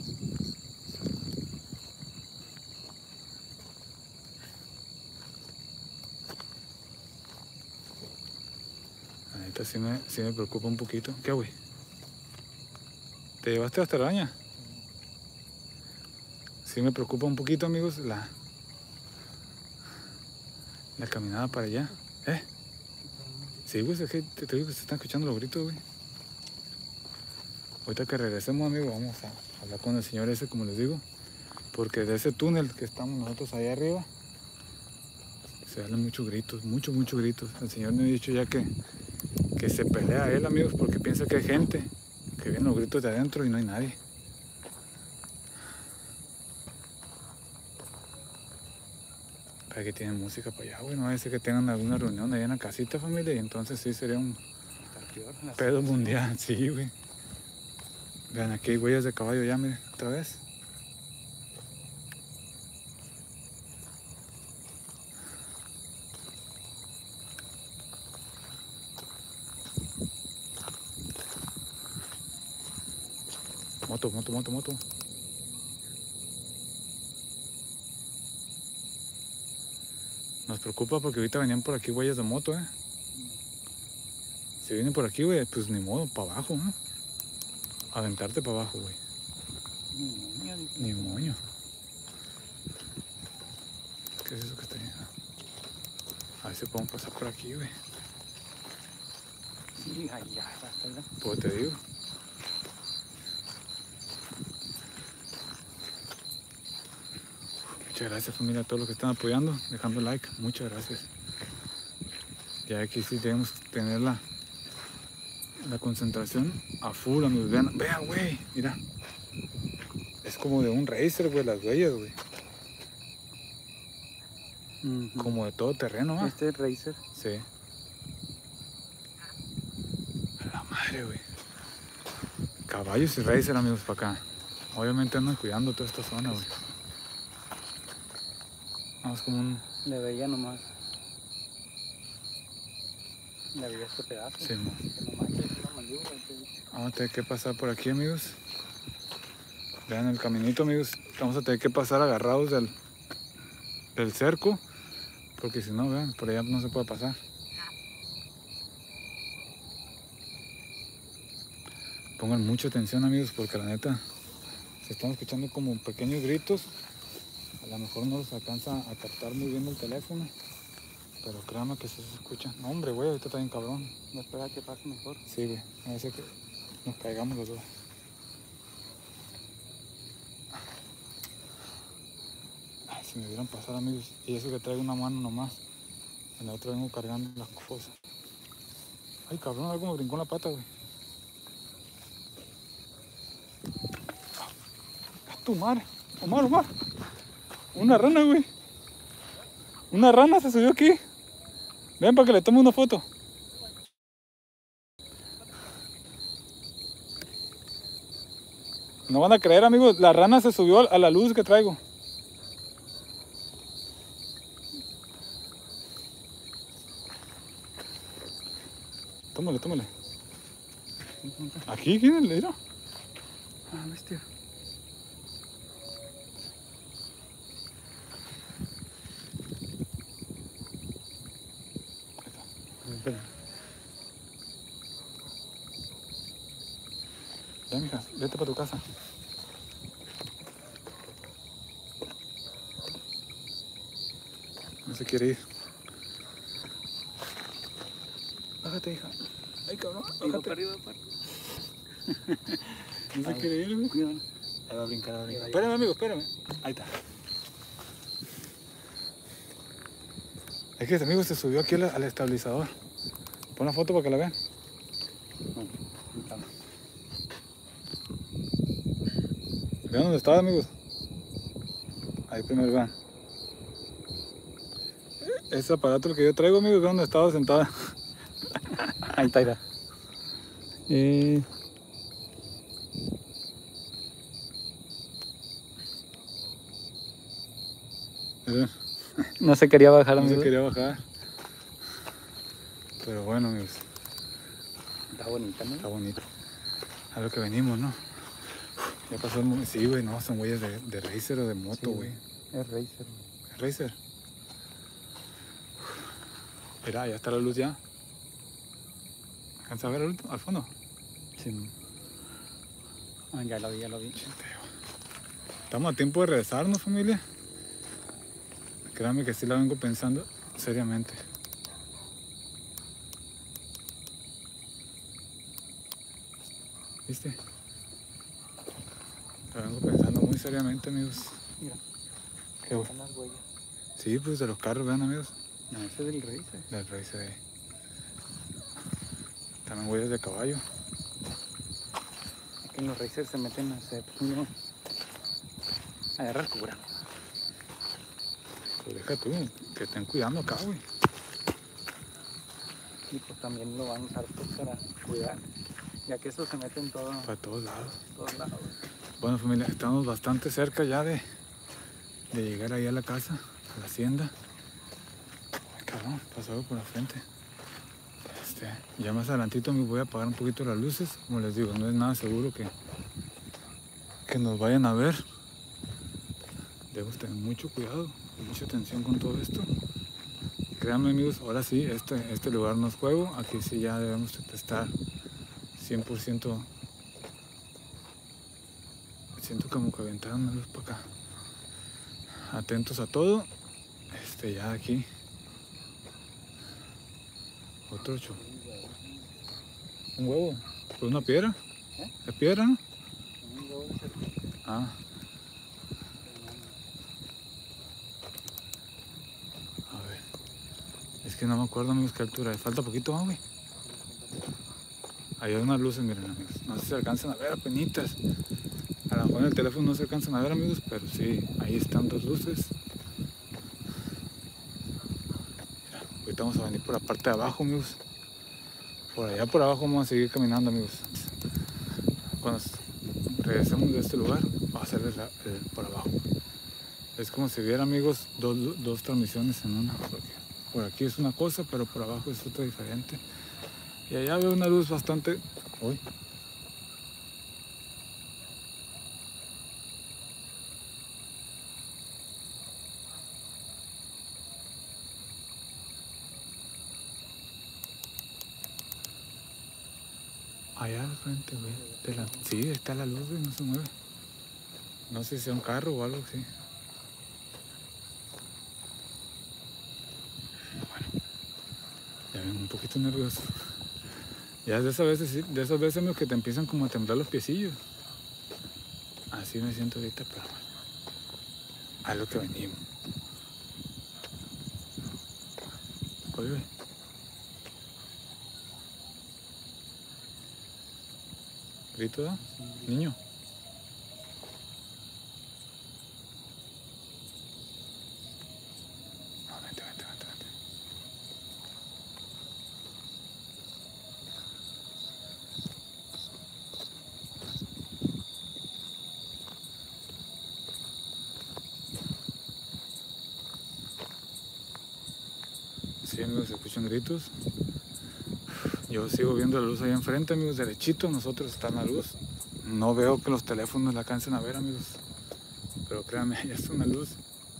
La neta sí me, sí me preocupa un poquito. ¿Qué, güey? ¿Te llevaste hasta la araña? Sí me preocupa un poquito, amigos, la, La caminada para allá. ¿Eh? Sí, güey, es que te, te digo que se están escuchando los gritos, güey. Ahorita que regresemos, amigo, vamos a hablar con el señor ese, como les digo. Porque de ese túnel que estamos nosotros allá arriba, se oyen muchos gritos, muchos, muchos gritos. El señor me ha dicho ya que, que se pelea él, amigos, porque piensa que hay gente, que vienen los gritos de adentro y no hay nadie. Para que tienen música para allá, güey, no va que tengan alguna reunión allá en la casita, familia, y entonces sí sería un pedo mundial, sí, güey. Vean, aquí hay huellas de caballo ya, miren, otra vez. Moto, moto, moto, moto. Nos preocupa porque ahorita venían por aquí huellas de moto, eh. Si vienen por aquí, güey, pues ni modo, para abajo, ¿eh? Aventarte para abajo, güey. Ni moño, Ni moño. ¿Qué es eso que está ahí? A ver si podemos pasar por aquí, güey. sí, allá, hasta allá. Pues te digo. Muchas gracias, familia, a todos los que están apoyando, dejando like. Muchas gracias. Ya aquí sí debemos tener la, la concentración a full, amigos. Vean, vean, güey, mira. Es como de un racer, güey, las huellas, güey. Ujú. Como de todo terreno, ¿ah? Este es Racer. Sí. A la madre, güey. Caballos y racer, amigos, para acá. Obviamente andan cuidando toda esta zona, güey. Vamos como un... Le veía nomás. Le veía este pedazo. Sí, mo. Que no manches, es una mandíbula. Entonces, Vamos a tener que pasar por aquí, amigos. Vean el caminito, amigos. Vamos a tener que pasar agarrados del, del cerco. Porque si no, vean, por allá no se puede pasar. Pongan mucha atención, amigos, porque la neta se están escuchando como pequeños gritos. A lo mejor no los alcanza a captar muy bien el teléfono. Pero créanme que sí se escucha. No, hombre, güey, ahorita está bien cabrón. no espera que pase mejor. Sí, güey. A veces que nos caigamos los dos. Ay, si me vieran pasar, amigos. Y eso que traigo una mano nomás. En la otra vengo cargando las cosas. Ay, cabrón, algo me brincó en la pata, güey. ¡A tu madre! Omar, Omar. Una rana, güey. Una rana se subió aquí. Ven para que le tome una foto. No van a creer, amigos. La rana se subió a la luz que traigo. Tómale, tómale. Aquí, ¿quién le dirá? Ah, bestia. Ya, mija, vete para tu casa. No se quiere ir. Bájate, hija. Ay, cabrón, Iba bájate. para arriba, para. No se quiere ir, güey. Cuidado. Ahí va a brincar, va a brincar. Ahí va, ahí va. Espérame, amigo, espérame. Ahí está. Es que ese amigo se subió aquí al, al estabilizador. Pon la foto para que la vean. Vean dónde estaba, amigos. Ahí primero vean. Ese aparato el que yo traigo, amigos, vean dónde estaba sentada. Ahí está, ahí está. Eh, Miren, no se quería bajar, no se amigo. quería bajar. Pero bueno, amigos, Está bonita, ¿no? está bonito. A lo que venimos, ¿no? Ya pasó el mo- sí, güey, no, son huellas de, de racer o de moto, Sí. güey. Es Racer. Racer. Mira, ya está la luz ya. ¿Alcanza a ver al, al fondo? Sí. Ah, ya lo vi, ya lo vi. Estamos a tiempo de regresarnos, familia. Créanme que sí la vengo pensando. seriamente. ¿Viste? Lo vengo pensando muy seriamente, amigos. Mira, ¿Qué, güey? están las huellas. Sí, pues de los carros, vean, amigos. No, ese es del Racer. Del rey se ve. También huellas de caballo. Es que en los Racers se meten a hacer, no, a agarrar cura. Pues deja tú, que estén cuidando acá, güey. Y pues también lo van a usar pues, para cuidar, ya que eso se mete en todo, Para todos lados. todos lados. Bueno, familia, estamos bastante cerca ya de, de llegar ahí a la casa, a la hacienda. Ay, cabrón, pasó algo por la frente. Este, ya más adelantito me voy a apagar un poquito las luces. Como les digo, no es nada seguro que, que nos vayan a ver. Debemos tener mucho cuidado, mucha atención con todo esto. Créanme, amigos, ahora sí, este, este lugar no es juego. Aquí sí ya debemos estar cien por ciento. Siento como que aventaron una luz para acá. Atentos a todo. Este, ya aquí. Otro ocho. Un huevo. Pues una piedra. ¿Eh? ¿Es piedra, no? Un huevo de serpiente. Ah. A ver. Es que no me acuerdo, amigos, qué altura es. Falta poquito más, güey. Ahí hay unas luces, miren, amigos. No sé si se alcanzan a ver apenitas. A lo mejor en el teléfono no se alcanzan a ver, amigos, pero sí, ahí están dos luces. Mira, ahorita vamos a venir por la parte de abajo, amigos. Por allá por abajo vamos a seguir caminando, amigos. Cuando regresemos de este lugar, va a ser el, el, por abajo. Es como si viera, amigos, dos, dos transmisiones en una. Porque por aquí es una cosa, pero por abajo es otra diferente. Y allá veo una luz bastante... Uy. Allá al frente, güey. De la... Sí, ahí está la luz, güey, no se mueve. No sé si sea un carro o algo así. Bueno, ya ven, un poquito nervioso. Ya es de esas veces, sí, de esas veces que te empiezan como a temblar los piecillos. Así me siento ahorita, pero bueno. A lo que venimos. Oye, grito, ¿da? Niño. No, vente, vente, vente, vente. Sí, amigos, se escuchan gritos. Yo sigo viendo la luz ahí enfrente, amigos, derechito. Nosotros está la luz. No veo que los teléfonos la alcancen a ver, amigos. Pero créanme, ya es una luz.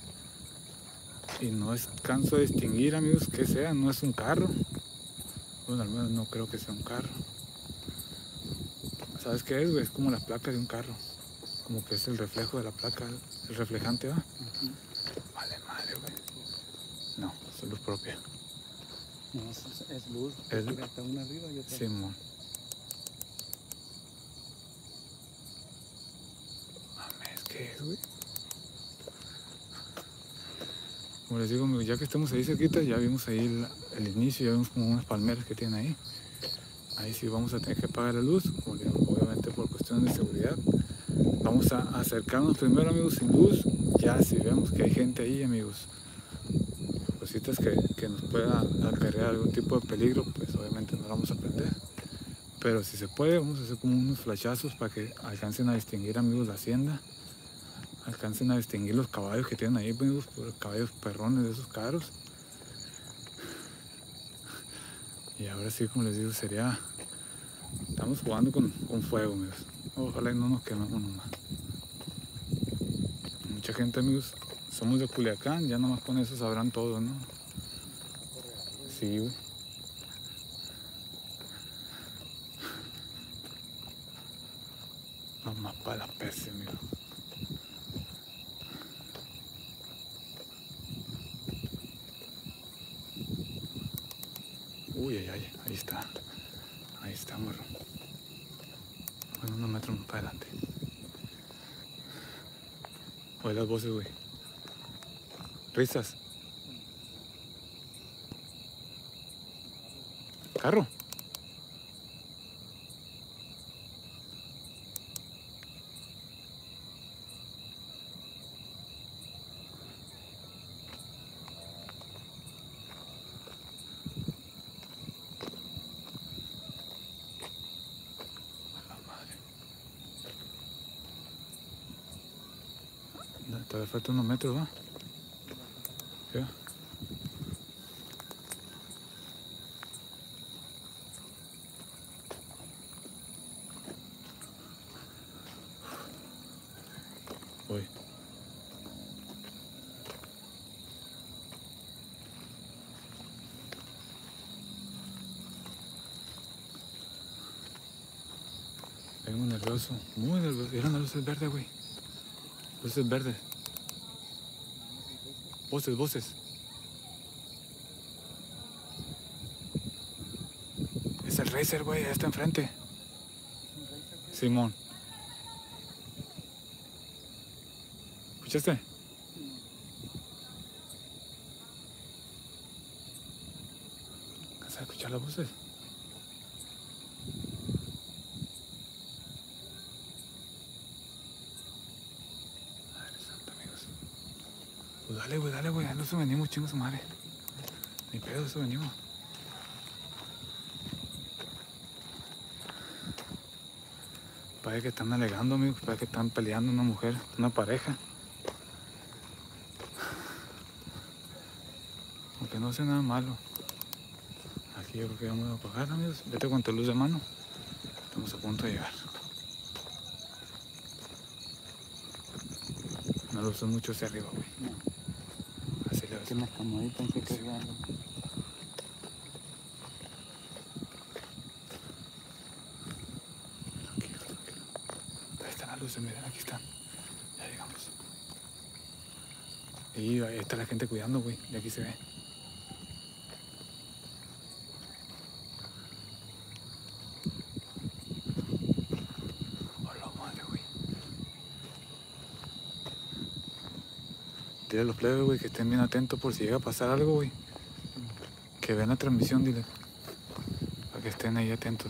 Y no alcanzo a distinguir, amigos, que sea. No es un carro. Bueno, al menos no creo que sea un carro. ¿Sabes qué es, güey? Es como la placa de un carro. Como que es el reflejo de la placa. El reflejante, ¿va? Uh-huh. Vale, madre, güey. No, es luz propia. No, es, es luz. Es Mira, está una arriba y otra. Simón. Mames, ¿qué es, güey? Como les digo, ya que estamos ahí cerquita, ya vimos ahí el, el inicio, ya vimos como unas palmeras que tienen ahí. Ahí sí vamos a tener que apagar la luz, obviamente por cuestiones de seguridad. Vamos a acercarnos primero, amigos, sin luz. Ya si vemos que hay gente ahí, amigos, cositas que, que nos pueda acarrear algún tipo de peligro, pues obviamente no vamos a prender. Pero si se puede, vamos a hacer como unos flashazos para que alcancen a distinguir, amigos, la hacienda. Alcancen a distinguir los caballos que tienen ahí, amigos, por caballos perrones de esos caros. Y ahora sí, como les digo, sería... Estamos jugando con, con fuego, amigos. Ojalá y no nos quememos nomás. Mucha gente, amigos, somos de Culiacán, ya nomás con eso sabrán todo, ¿no? Sí, güey. Nomás para la peste, amigos. Uy, ay, ay, ahí está. Ahí está, morro. Bueno, unos metros más para adelante. Oye las voces, güey. Risas. Carro. Todavía falta unos metros, ¿va? ¿Qué? Voy. Vengo nervioso, muy nervioso. Eran las luces verdes, güey. Luces verdes. Voces, voces. Es el Racer, güey, ahí está enfrente. Simón. ¿Escuchaste? ¿Alcanzas a escuchar las voces? Madre santa, amigos. Pues dale, güey, dale, güey. A eso venimos, chingo su madre. Ni pedo, eso venimos. Parece que están alegando, amigos. Parece que están peleando una mujer, una pareja. Aunque no sea nada malo. Aquí yo creo que vamos a apagar, amigos. Vete con tu luz de mano. Estamos a punto de llegar. No lo uso mucho hacia arriba, güey. No. Así le ves. Que me acomodé, pensé que había algo. Tranquilo, tranquilo. Ahí están las luces, miren, aquí están. Ya llegamos. Y ahí está la gente cuidando, güey. De aquí se ve. Hola, madre, güey. Dile a los plebes, güey, que estén bien atentos por si llega a pasar algo, güey. Que vean la transmisión, dile. Para que estén ahí atentos.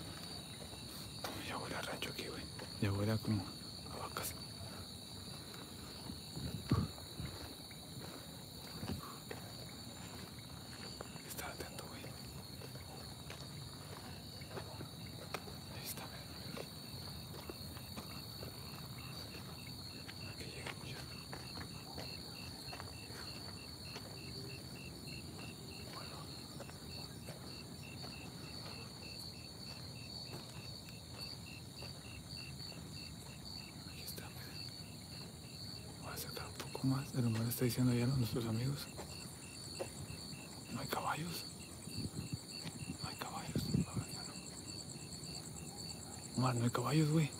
Ya huele a rancho aquí, güey. Ya huele a como a vacas. Estar atento, güey. Ahí está, miren. Aquí llegamos ya. Aquí está, miren. Voy a sacar un poco más de lo que me está diciendo ya nuestros amigos. No hay caballos. No hay caballos. A ver, ya no. Omar, no hay caballos, güey.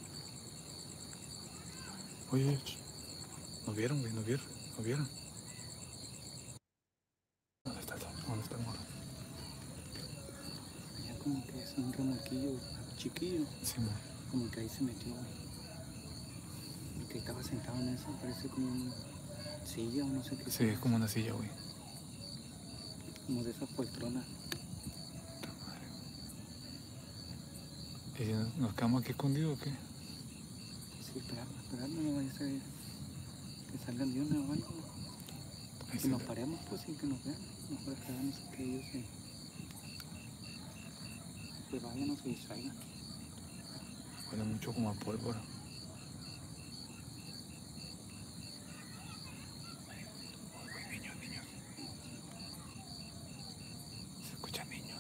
Oye, oye, ch- nos vieron, güey, nos vieron, nos vieron. ¿Dónde está el ¿Dónde está el mono? Allá como que es un remolquillo chiquillo. Sí, man. Como que ahí se metió. El que estaba sentado en eso parece como una silla o no sé qué. Sí, es como una silla, güey. Como de esa poltrona. Puta madre, güey. ¿Y nos- nos quedamos aquí escondidos o qué? Sí, esperar, esperar, no vaya a ser que salgan de una o algo. Ahí Que se nos ve. paremos pues y que nos vean. Mejor esperamos a que ellos se, se vayan o se distraigan. Huele mucho como a pólvora. Uy, güey, niños, niños. Se escuchan niños.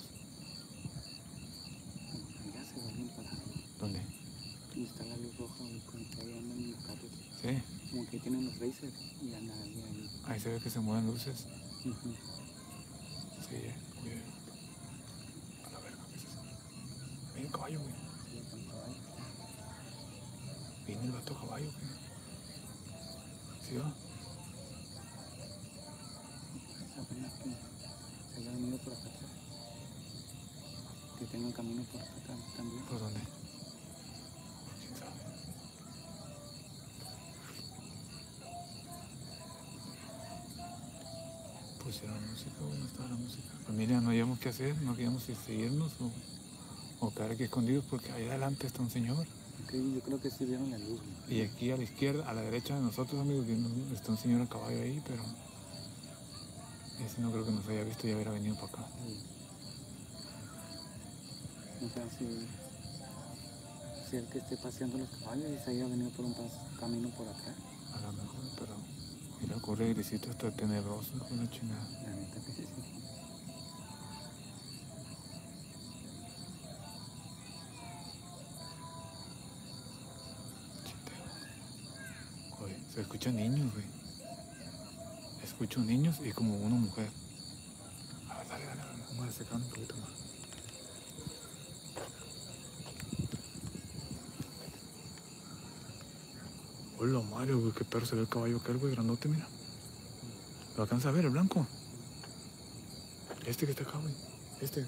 Allá se vuelven para. ¿Dónde? Y está la luz roja y con que ahí andan los carros. Sí, Como que tienen los racers y anda ahí. ahí. ahí se ve que se mueven luces. Ujú. Sí, eh. Cuidado. A la verga, ¿qué es eso? Hay un caballo, güey. Sí, está un caballo. Viene el vato a caballo, güey. ¿Sí va? Esa pena que se haya venido por acá atrás. tengan camino por acá tam- también. ¿Por dónde? ¿Quién sabe? Pusieron música o no estaba la música. Familia, no hayamos qué hacer, no queríamos si seguirnos o, o quedar aquí escondidos porque ahí adelante está un señor. Ok, yo creo que sí vieron la luz. güey. Y aquí a la izquierda, a la derecha de nosotros, amigos, viendo, está un señor a caballo ahí, pero ese no creo que nos haya visto y hubiera venido para acá. Sí. No sé si, si el que esté paseando los caballos y se haya venido por un pas- camino por acá. A lo mejor, pero mira, corre grisito hasta tenebroso con la chingada. La neta que sí, sí. Oye, se escuchan niños, güey. Escucho niños y como una mujer. A ver, dale, dale, dale. Vamos a acercar un poquito más. Hola, Mario, güey, qué perro se ve el caballo aquel, güey, grandote, mira. ¿Lo alcanza a ver, el blanco? Este que está acá, güey. Este.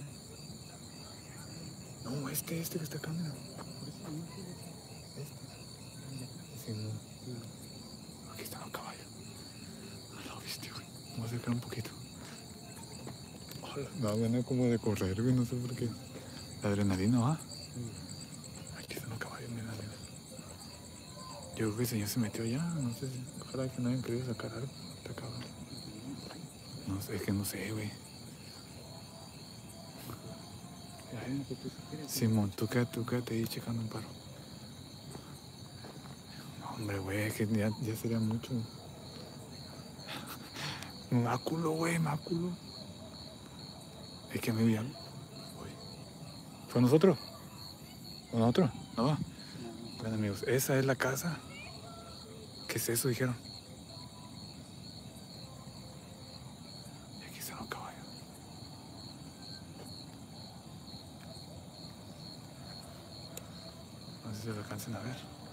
No, este, este que está acá, mira. Este. Sí, no. Aquí están los caballos. No lo viste, güey. Vamos a acercar un poquito. Hola. Me da ganas como de correr, güey, no sé por qué. La adrenalina, ¿va? Aquí están los caballos, mira, mira. Yo creo que el señor se metió allá, no sé si. Ojalá que no hayan querido sacar algo. Está cabrón. No sé, es que no sé, güey. Ay, que tú supieras, Simón, tú quédate, tú quédate ahí checando un paro. No, hombre, güey, es que ya, ya sería mucho. Máculo, güey, máculo. Es que me vi algo. Uy. ¿Fue a nosotros? ¿Fue a nosotros? No va. no, Bueno, amigos, esa es la casa. ¿Qué es eso? Dijeron. Y aquí están los caballos. No sé si lo alcancen a ver.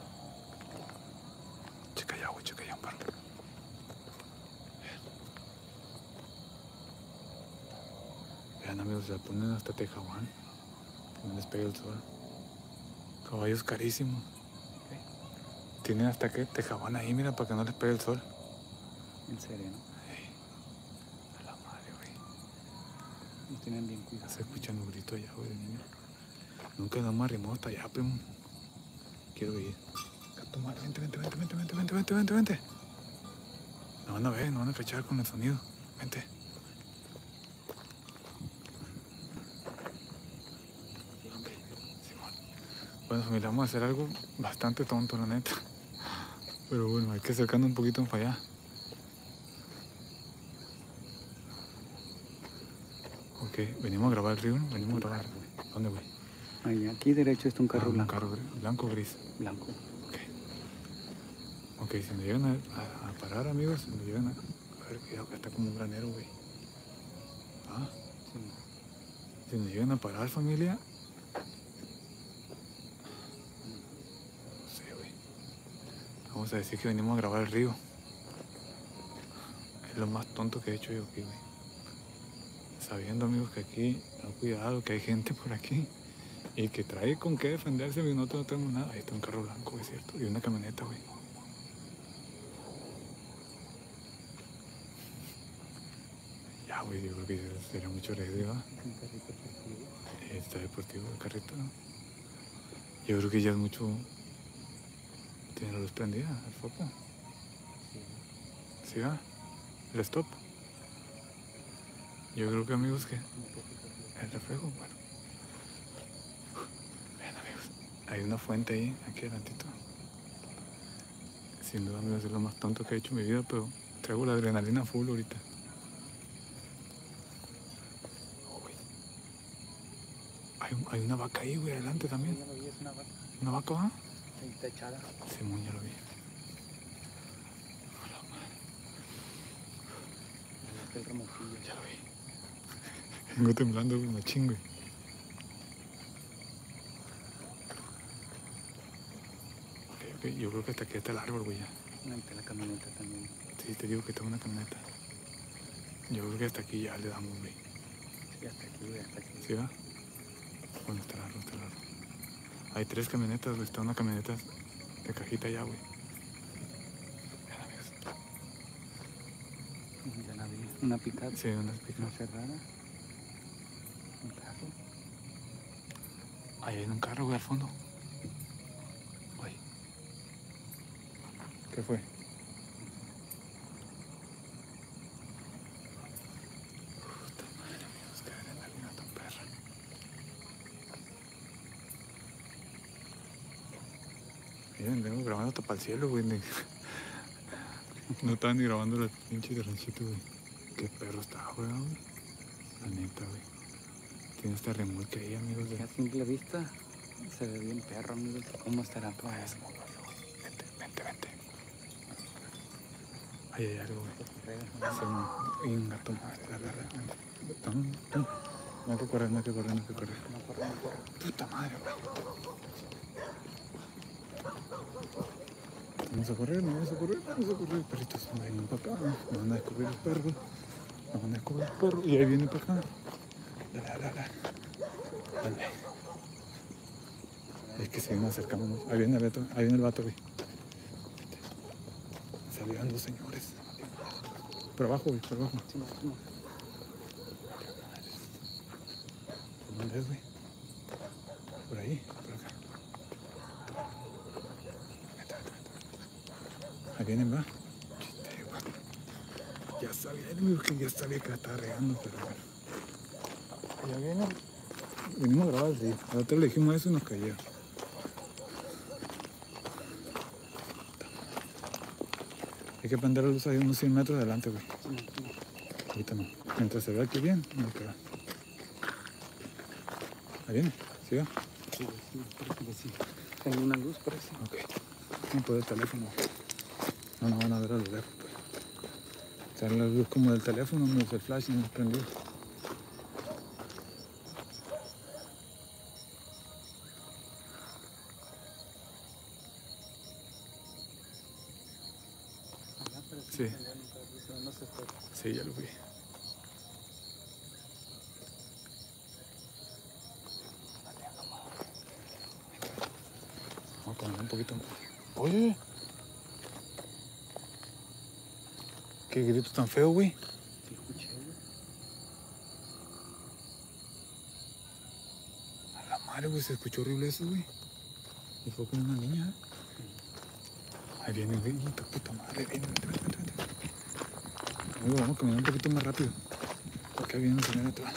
Checa allá, güey, checa allá un paro. Vean, amigos, se ponen hasta Tejahuán. No les pega el sol. Caballos carísimos. Tienen hasta que Tejahuán ahí, mira, para que no les pegue el sol. en serio, ¿no? Ey, a la madre, güey. Nos tienen bien cuidado. Se escuchan un grito allá, güey, de niño. Nunca nos hemos arrimado hasta allá, primo. Quiero ir. Gato madre, vente, vente, vente, vente, vente, vente, vente, vente, vente. No van a ver, no van a fechar con el sonido. Vente. Ok, Simón. Bueno, familia, vamos a hacer algo bastante tonto, la neta. Pero bueno, hay que acercarnos un poquito para allá. Ok, venimos a grabar el río, ¿no? Venimos a grabar. ¿Dónde, güey? Ahí, aquí derecho está un carro Ah, un blanco. carro gris- blanco o gris. Blanco. Ok. Ok, si me llegan a, a- a parar, amigos, si me llegan a... A ver, cuidado que está como un granero, güey. Ah, Sí. si me llegan a parar, familia... No sé, güey. Vamos a decir que venimos a grabar el río. Es lo más tonto que he hecho yo aquí, güey. Sabiendo, amigos, que aquí, no cuidado, que hay gente por aquí. Y que trae con qué defenderse, y nosotros no tenemos nada. Ahí está un carro blanco, es cierto. Y una camioneta, güey. Ya, güey, yo creo que sería mucho riesgo, ¿verdad? Es un carrito deportivo. Está deportivo el carrito, ¿no? Yo creo que ya es mucho... Tiene la luz prendida, el foco. Sí. ¿Sí va? El stop. Yo creo que, amigos, que... Un poquito así. El reflejo, bueno. Vean, amigos, hay una fuente ahí, aquí adelantito. Sin duda, amigos, es lo más tonto que he hecho en mi vida, pero traigo la adrenalina full ahorita. Oh, güey. Hay, un- hay una vaca ahí, güey, adelante también. Ya lo vi, es una vaca. ¿Una vaca, va? Ahí está echada. Simón, ya lo vi. A la madre, Ahí está el remolquillo. ya lo vi. Vengo temblando, güey, machín, güey. Ok, ok, yo creo que hasta aquí está el árbol, güey, ya. Ahí está la camioneta también. Sí, te digo que está una camioneta. Yo creo que hasta aquí ya le damos, güey. Sí, hasta aquí, güey, hasta aquí. ¿Sí va? Bueno, está raro, está raro. Hay tres camionetas, güey. Está una camioneta de cajita allá, güey. Vean, amigos. Ya la vi. Una picada. Sí, una picada. Una cerrada. Un carro. Ahí hay un carro, güey, al fondo. Güey. ¿Qué fue? Puta madre, amigos, qué adrenalina tan perra. Miren, vengo grabando hasta para el cielo, güey. ni- No estaba ni grabando la pinche de ranchito, güey. Qué perro está, güey. La neta, güey. Tiene esta remolque ahí, amigos. Que De... a simple vista se ve bien perro, amigos. ¿Cómo estará todo Ay, eso? es muy bueno. Vente, vente, vente. Ahí hay algo, güey. Es un, y un gato madre, la verdad. Tum, tum. No hay que correr, no hay que correr, no hay que correr. No corre, no corre. Puta madre, güey. Vamos a correr, no vamos a correr, vamos a correr. Perritos, no vengan para acá. No van a descubrir el perro. No van a descubrir el perro. Y ahí viene para acá. Dale, dale, dale. Dale. Es que seguimos acercándonos. Ahí viene el vato, ahí viene el vato, güey. Salieron dos señores. Por abajo, güey, por abajo. Sí, no, sí, no. ¿Por dónde es, güey? Por ahí, por acá. Vete, vete, vete. Ahí vienen, va. Chiste, güey. Ya sabía, amigo, que ya sabía que la estaba regando, pero bueno. Ya vienen. Venimos a grabar el río. A otro le dijimos eso y nos cayeron. Hay que prender la luz ahí unos cien metros adelante, güey. Sí, no, sí, no. Ahorita no. Mientras se ve aquí bien, no hay que ver. Ahí viene, ¿sí va? Sí, sí, parece que sí. Tengo una luz, parece. Ok. No puede el teléfono. No, no van a ver a lo lejos, pues. Sale la luz como del teléfono, no es el flash, no es prendido. Ajá, pero Sí. sí. No, no se fue. Sí, ya lo vi. Vamos a caminar un poquito. Oye. Qué grito tan feo, güey. Sí, escuché, güey. A la madre, güey, se escuchó horrible eso, güey. Y fue con una niña, ¿eh? Ahí viene, güey, tu puta madre, viene, vente, vente, vente, vente. Amigo, vamos a caminar un poquito más rápido. Porque ahí viene una señora atrás.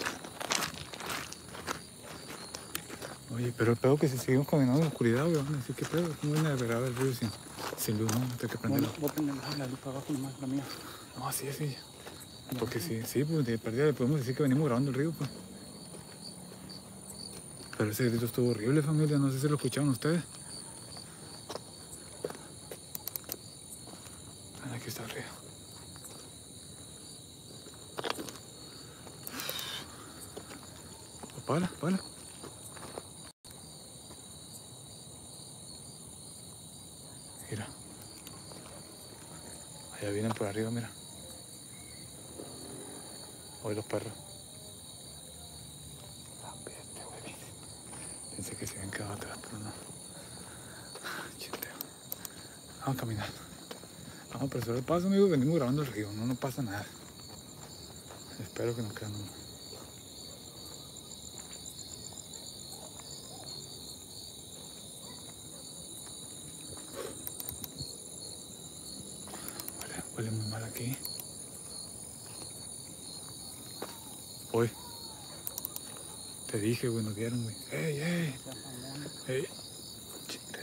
Oye, pero el pedo que si seguimos caminando en la oscuridad, güey, van a decir, ¿qué pedo? ¿Cómo viene a grabar el río sin, sin luz? No, no tengo que prenderlo. Bueno, boten la, la luz para abajo nomás, la mía. No, sí, sí. Porque sí, sí, pues de perdida le podemos decir que venimos grabando el río, pues. Pero ese grito estuvo horrible, familia, no sé si lo escucharon ustedes. Ah, aquí está el río. Oh, para, para. Mira. Allá vienen por arriba, mira. Hoy los perros. Ah, peste, güey. Pensé que se habían quedado atrás, pero no. Chiste. Vamos a caminar. Vamos a apresurar el paso, amigos. Venimos grabando el río. No nos pasa nada. Espero que nos queden uno. Huele, huele muy mal aquí. Hoy. Te dije, güey, nos vieron, güey. ¡Ey, ey! ¡Ey! Chiste,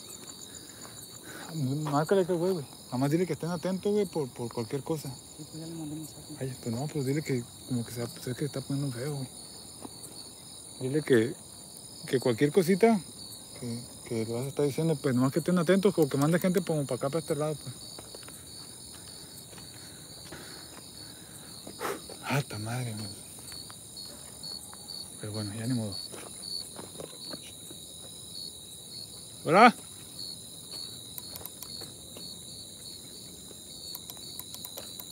güey. Márcale que güey, güey. Nada más dile que estén atentos, güey, por, por cualquier cosa. Sí, pues ya le mandé un mensaje. Ay, pues no, pues dile que como que se, va- sé que está poniendo feo, güey. Dile que, que cualquier cosita que, que le vas a estar diciendo, pues nomás que estén atentos o que mande gente como para acá, para este lado, pues. Ah, ta madre, güey. Pero bueno, ya ni modo. ¿Hola?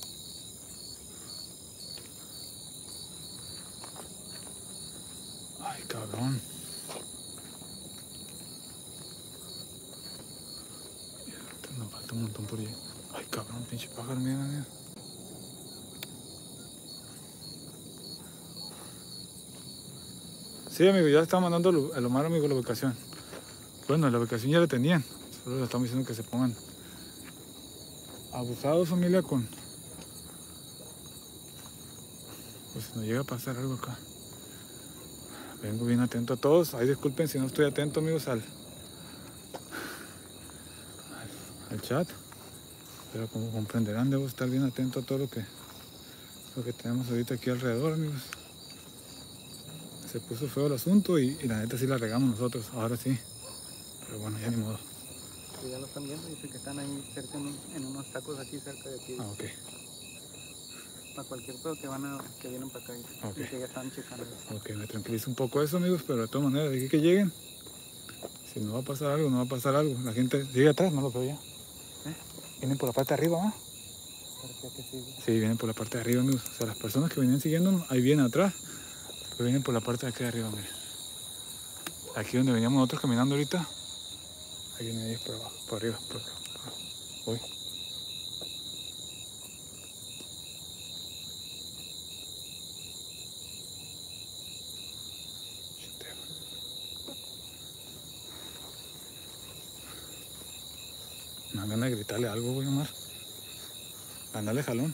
Ay, Ay, cabrón. Nos falta un montón por ahí. Ay, cabrón, pinche pájaro, mira, mira. Sí, amigo, ya estaba mandando el Omar, amigo, la ubicación. Bueno, la ubicación ya la tenían. Solo le estamos diciendo que se pongan abusados, familia, con... Pues si nos llega a pasar algo acá. Vengo bien atento a todos. Ay, disculpen si no estoy atento, amigos, al, al, al chat. Pero como comprenderán, debo estar bien atento a todo lo que, lo que tenemos ahorita aquí alrededor, amigos. Se puso feo el asunto y, y la neta sí la regamos nosotros, ahora sí. Pero bueno, ya ni modo. Sí, ya lo están viendo, dice que están ahí cerca en, un- en unos tacos aquí cerca de aquí. Ah, ok. Para cualquier pedo que van a, que vienen para acá y, Ok. y que ya están checando. Ok, me tranquiliza un poco eso, amigos, pero de todas maneras, de aquí que lleguen. Si no va a pasar algo, no va a pasar algo. La gente sigue atrás, no lo veo ya. ¿Eh? Vienen por la parte de arriba, ¿no? ¿Por qué que sigue? Sí, vienen por la parte de arriba, amigos. O sea, las personas que venían siguiendo, ahí vienen atrás. Pero vienen por la parte de aquí de arriba, miren. Aquí donde veníamos nosotros caminando ahorita. Ahí vienen ellos por abajo, por arriba, por acá. Por abajo. Voy. Me dan ganas de gritarle algo, güey, Omar. Andale jalón.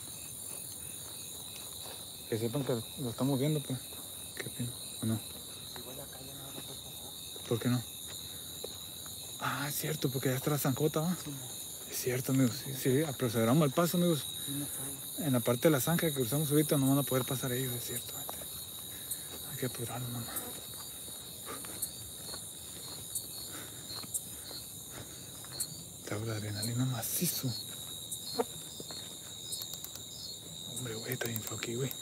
Que sepan que lo estamos viendo, pues. ¿Qué pena? ¿O no? Igual la calle no va a poder pasar. ¿Por qué no? Ah, es cierto, porque ya está la zancota, ¿va? Sí, no, Es cierto, amigos. Sí, sí, procederamos al paso, amigos. sí, no calle. En la parte de la zanja que cruzamos ahorita no van a poder pasar ellos, es cierto. Hay que apurarlo, mamá. Traigo la adrenalina macizo. Hombre, güey, está bien feo aquí, güey.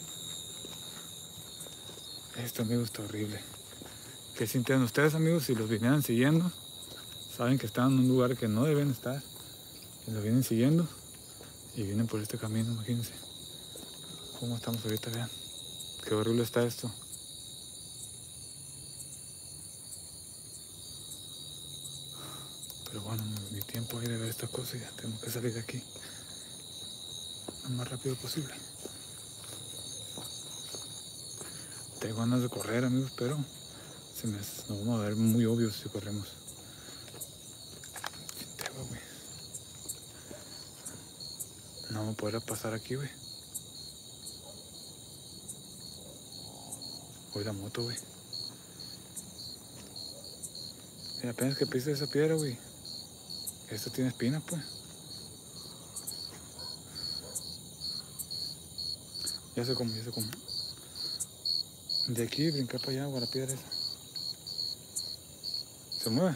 Esto, amigos, está horrible. ¿Qué sintieron ustedes, amigos? Si los vinieran siguiendo, saben que están en un lugar que no deben estar. Y los vienen siguiendo y vienen por este camino, imagínense. ¿Cómo estamos ahorita? Vean. Qué horrible está esto. Pero bueno, mi, mi tiempo hay de ver estas cosas y ya tenemos que salir de aquí lo más rápido posible. Tengo ganas de correr, amigos, pero se me, nos vamos a ver muy obvios si corremos. Chinteba, güey. No vamos a poder pasar aquí, güey. Voy la moto, güey. Y apenas que pise esa piedra, güey. Esto tiene espinas, pues. Ya sé cómo, ya sé cómo. De aquí brincar para allá, güey, la piedra esa. ¿Se mueve?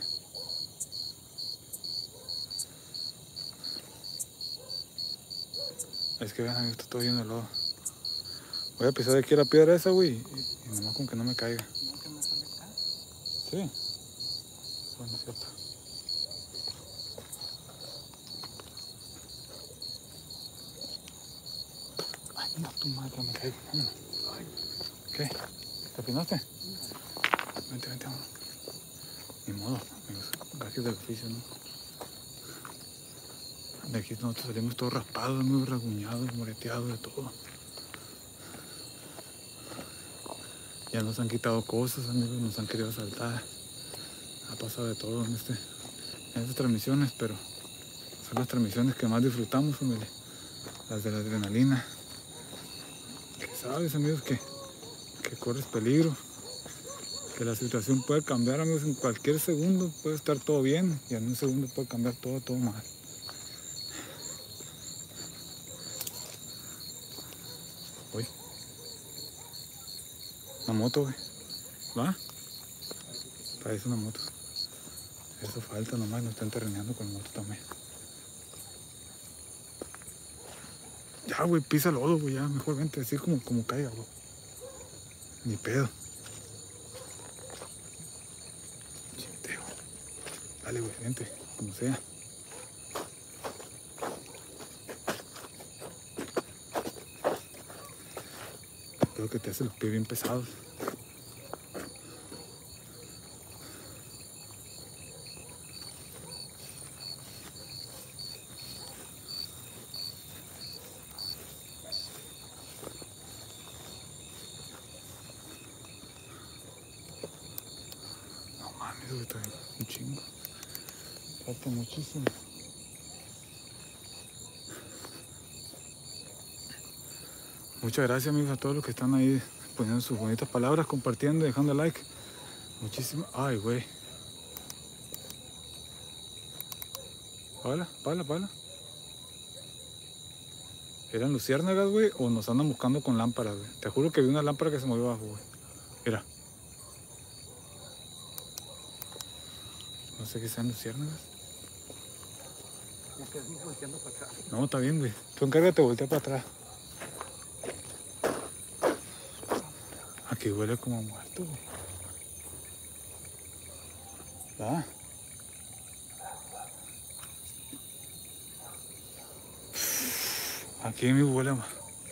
Es que vean, amigo, está todo lleno de lodo. Voy a pisar de aquí la piedra esa, güey. Y, y nomás con que no me caiga. No, que me sale acá. Sí. Bueno, es cierto. Ay, no, tu madre, me caigo. Vámonos. ¿Qué? ¿Te afinaste? Vente, vente, vámonos. Ni modo, amigos. Gajes del oficio, ¿no? De aquí nosotros salimos todos raspados, amigos, rasguñados, moreteados, de todo. Ya nos han quitado cosas, amigos, nos han querido asaltar. Ha pasado de todo en, este, en estas transmisiones, pero son las transmisiones que más disfrutamos, familia. Las de la adrenalina. Que sabes, amigos, que, que corres peligro. Que la situación puede cambiar, amigos, en cualquier segundo. Puede estar todo bien y en un segundo puede cambiar todo, todo mal. Uy. Una moto, güey. ¿Va? Parece una moto. Eso falta nomás, nos están terreneando con la moto también. Ya, güey, pisa lodo, güey, ya, mejor vente, así como, como caiga, güey. Ni pedo. Chinteo. Dale, güey, vente, como sea. Creo que te hace los pies bien pesados. eso está un chingo. Falta muchísimo. Muchas gracias, amigos, a todos los que están ahí poniendo sus bonitas palabras, compartiendo, dejando like. Muchísimas. Ay, güey. Pala, pala, pala. ¿Eran luciérnagas, güey? O nos andan buscando con lámparas, güey. Te juro que vi una lámpara que se movió abajo, güey. Mira. No sé qué sean luciérnagas. Me quedé volteando para atrás. No, está bien, güey. Tú encárgate de voltear para atrás. Aquí huele como a muerto, güey. ¿Va? Aquí mi huele a,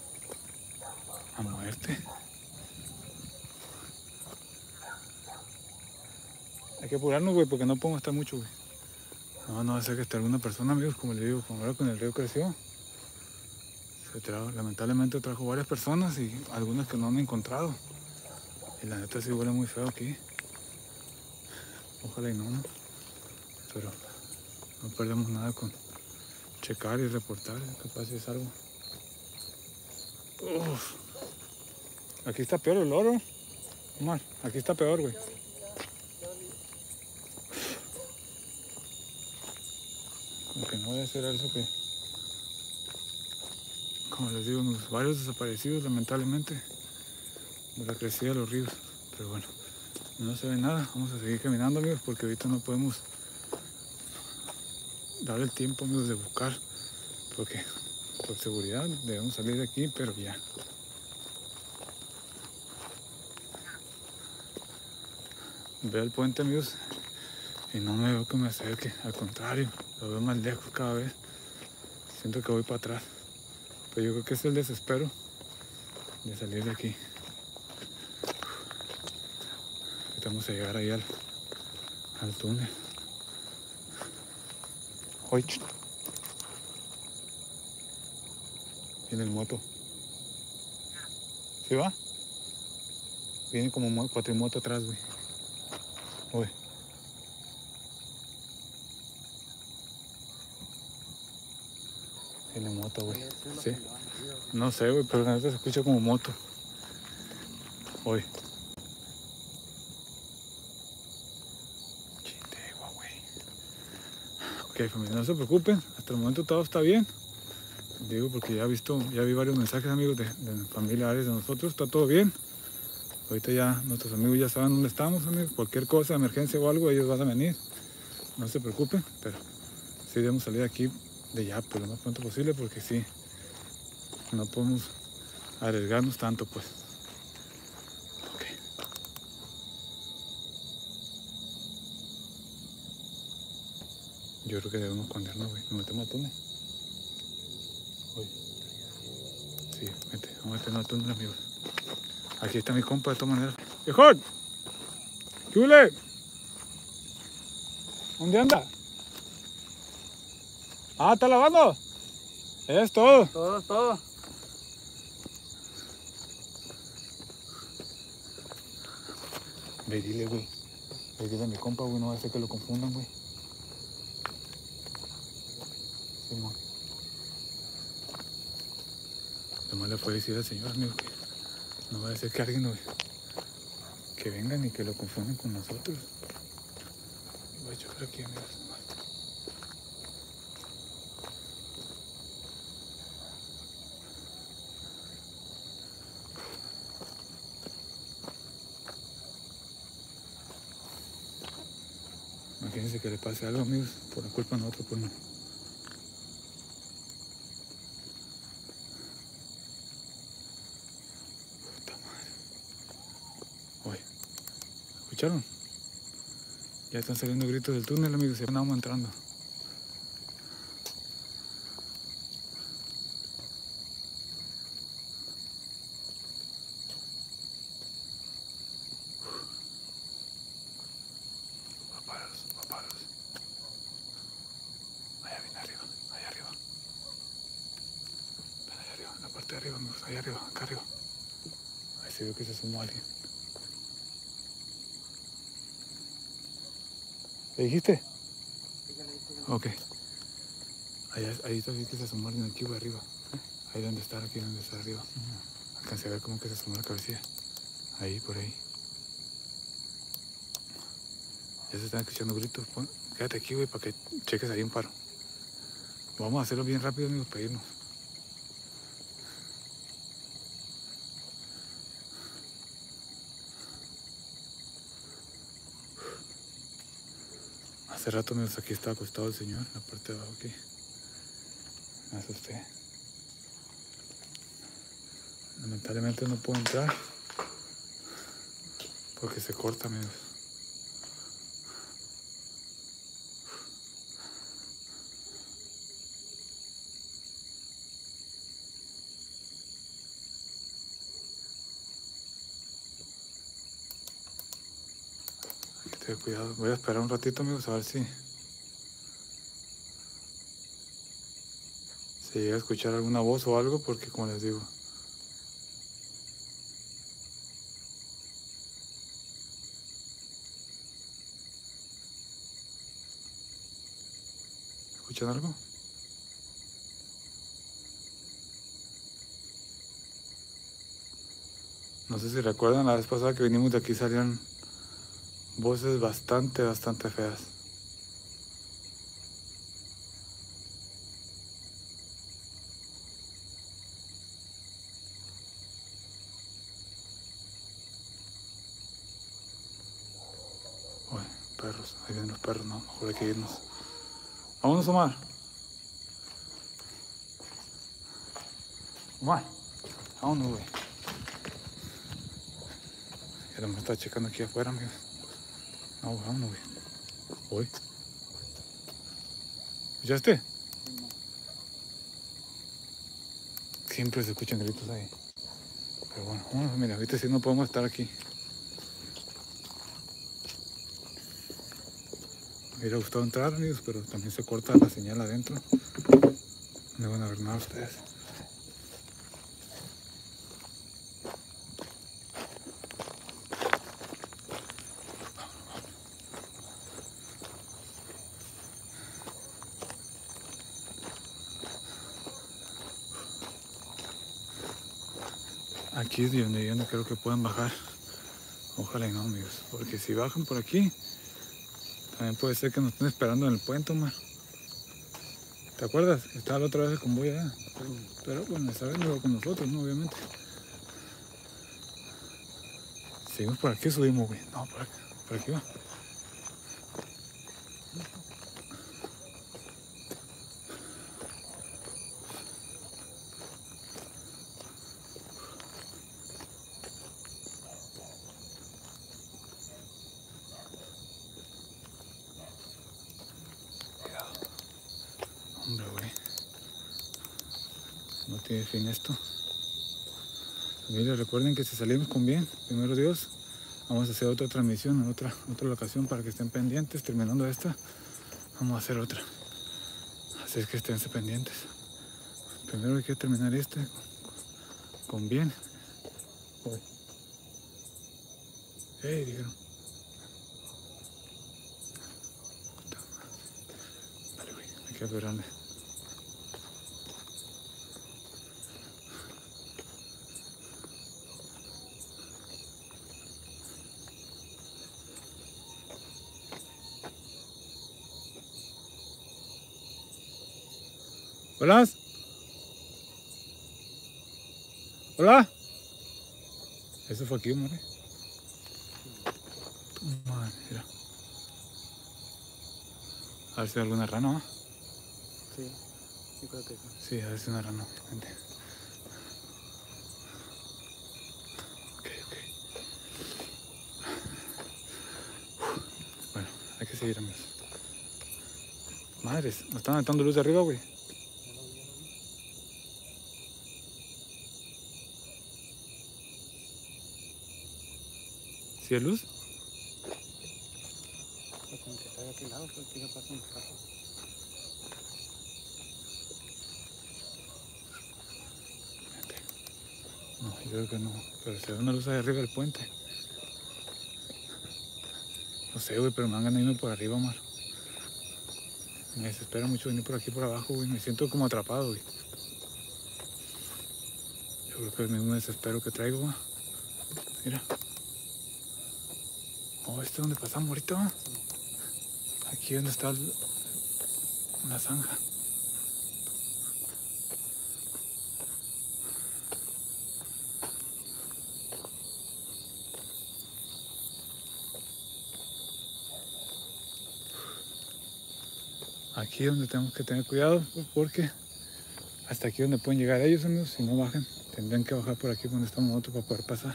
a muerte. Hay que apurarnos, güey, porque no podemos estar mucho, güey. No, no va a ser que esté alguna persona, amigos, como les digo, como ahora con el río creció. Se trajo, lamentablemente trajo varias personas y algunas que no han encontrado. Y la neta sí huele muy feo aquí. Ojalá y no, ¿no? Pero no perdemos nada con checar y reportar, capaz si es algo. Uf. Aquí está peor el oro. Omar, aquí está peor, güey. Como que no voy a hacer eso que... Como les digo, unos varios desaparecidos, lamentablemente, de la crecida de los ríos. Pero bueno, no se ve nada. Vamos a seguir caminando, amigos, porque ahorita no podemos dar el tiempo, amigos, de buscar. Porque por seguridad debemos salir de aquí, pero ya. Veo el puente, amigos, y no me veo que me acerque. Al contrario, lo veo más lejos cada vez. Siento que voy para atrás. Pero yo creo que es el desespero de salir de aquí. Vamos a llegar ahí al, al túnel. Hoy. Viene el moto. ¿Sí va? Viene como cuatrimoto atrás, güey. Uy. Tiene moto, güey. Sí. No sé, güey, pero la neta se escucha como moto. Uy. Chitegua, güey. Ok, familia, no se preocupen. Hasta el momento todo está bien. Digo porque ya he visto, ya vi varios mensajes, amigos, de, de familiares de nosotros. Está todo bien. Ahorita ya nuestros amigos ya saben dónde estamos, amigos. Cualquier cosa, emergencia o algo, ellos van a venir. No se preocupen, pero sí debemos salir aquí de ya, pues lo más pronto posible, porque sí, no podemos arriesgarnos tanto, pues. Ok. Yo creo que debemos escondernos, güey. Nos metemos al túnel. Uy. Sí, vete. Vamos a meternos al túnel, amigos. Aquí está mi compa, de todas maneras. ¡Viejón! ¿Qué huele? ¿Dónde anda? Ah, ¿está lavando? Es todo. Todo, todo. Ve, dile, güey. Ve, dile a mi compa, güey. No va a ser que lo confundan, güey. Simón. Nomás le puede decir al señor, amigo, que no va a ser que alguien, güey, que vengan y que lo confundan con nosotros. Voy a chocar aquí, amigos. Imagínense que le pase algo, amigos, por la culpa de nosotros, pues no. Puta madre. Oye, ¿escucharon? Ya están saliendo gritos del túnel, amigos, ya andamos entrando. De arriba, amigos, ahí arriba, acá arriba. Ahí se vio que se sumó alguien. ¿Le dijiste? Sí, ya le dije, ya. Ok. Ahí, ahí está, vi que se asomó alguien aquí, güey, arriba. Ahí donde está, aquí donde está arriba. Alcancé a ver cómo que se asomó la cabecilla. Ahí, por ahí. Ya se están escuchando gritos. Pon- quédate aquí, güey, para que cheques ahí un paro. Vamos a hacerlo bien rápido, amigos, para irnos. Hace rato, amigos, aquí estaba acostado el señor, en la parte de abajo aquí. Me asusté. Lamentablemente no puedo entrar porque se corta, amigos. Hay que tener cuidado. Voy a esperar un ratito, amigos, a ver si se llega a escuchar alguna voz o algo, porque como les digo, ¿escuchan algo? No sé si recuerdan, la vez pasada que vinimos de aquí salían voces bastante, bastante feas. Uy, perros, ahí vienen los perros, no, mejor hay que irnos. Vámonos, Omar. Omar, vámonos, güey. Ya me está checando aquí afuera, amigos. No, vámonos, güey. Voy. ¿Escuchaste? Sí, no. Siempre se escuchan gritos ahí. Pero bueno, vámonos, mira, ahorita sí no podemos estar aquí. Me hubiera gustado entrar, amigos, pero también se corta la señal adentro. No van a ver nada ustedes. Aquí es donde yo no creo que puedan bajar. Ojalá y no, amigos. Porque si bajan por aquí, también puede ser que nos estén esperando en el puente, Omar. ¿Te acuerdas? Estaba la otra vez el convoy allá. Pero bueno, esta vez no iba con nosotros, ¿no? Obviamente. Seguimos por aquí, subimos, güey. No, por aquí, por aquí va. Hombre, güey. No tiene fin esto. Familia, recuerden que si salimos con bien, primero Dios, vamos a hacer otra transmisión en otra, otra locación para que estén pendientes. Terminando esta, vamos a hacer otra. Así es que esténse pendientes. Primero hay que terminar este con bien. Uy. Hey, dijeron. Dale, güey, hay que esperarle. Hola. Hola. Eso fue aquí, hombre. Madre, mira. A ver si hay alguna rana, ¿no? Sí, sí creo que sí. Sí, a ver si una rana. Vente. Ok, ok. Bueno, hay que seguir, amigos. Madres, nos están aventando luz de arriba, güey. Ya lo vi, ya lo vi. ¿Sí hay luz? Pues como que está de aquel lado, porque ya pasan los carros. Vente. No, yo creo que no. Pero se ve una luz ahí arriba del puente. No sé, güey, pero me van a irme por arriba, Omar. Me desespera mucho venir por aquí por abajo, güey. Me siento como atrapado, güey. Yo creo que es el mismo desespero que traigo, güey. Mira. Oh, este es donde pasamos ahorita, güey. Aquí es donde está el- la zanja. Aquí es donde tenemos que tener cuidado, porque hasta aquí es donde pueden llegar ellos, amigos. Si no bajan, tendrían que bajar por aquí donde estamos nosotros para poder pasar.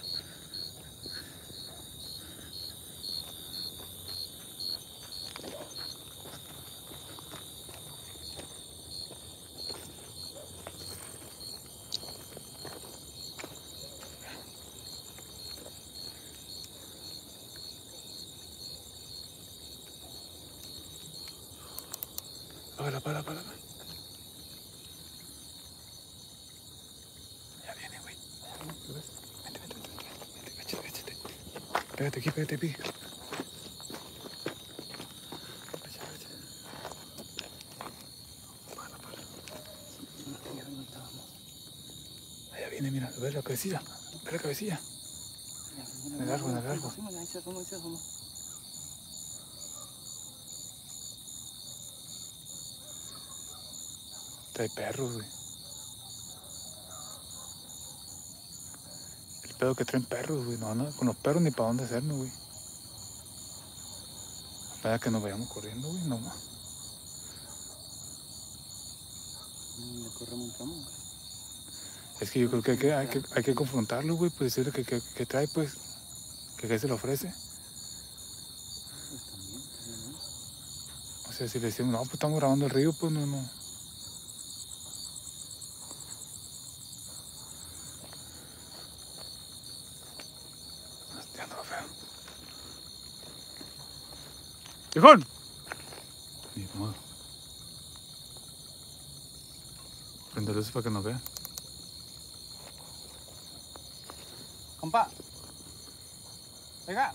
Para, para, para. Ya viene, güey. ¿Lo ves? Vente, vente, vente, vente, vente, gáchate, gáchate. Pégate aquí, pégate aquí. Gáchate, gáchate. Para, para. Allá viene, mira, ¿ves la cabecilla? ¿Ves la cabecilla? En el árbol, en el árbol. Ahí se asoma, ahí se asoma. Trae perros, güey. El pedo que traen perros, güey. No, no, con los perros ni para dónde hacernos, güey. Para que nos vayamos corriendo, güey, no más. Le corremos un tramo. Es que yo creo que hay que, hay que, hay que confrontarlo, güey, pues decirle que, que, que trae, pues, que qué se le ofrece. Pues también, también, ¿no? O sea, si le decimos, no, pues estamos grabando el río, pues no, no. Ya no lo veo. ¡Viejón! Ni modo. Prende luces para que nos vea. Compa. Oiga.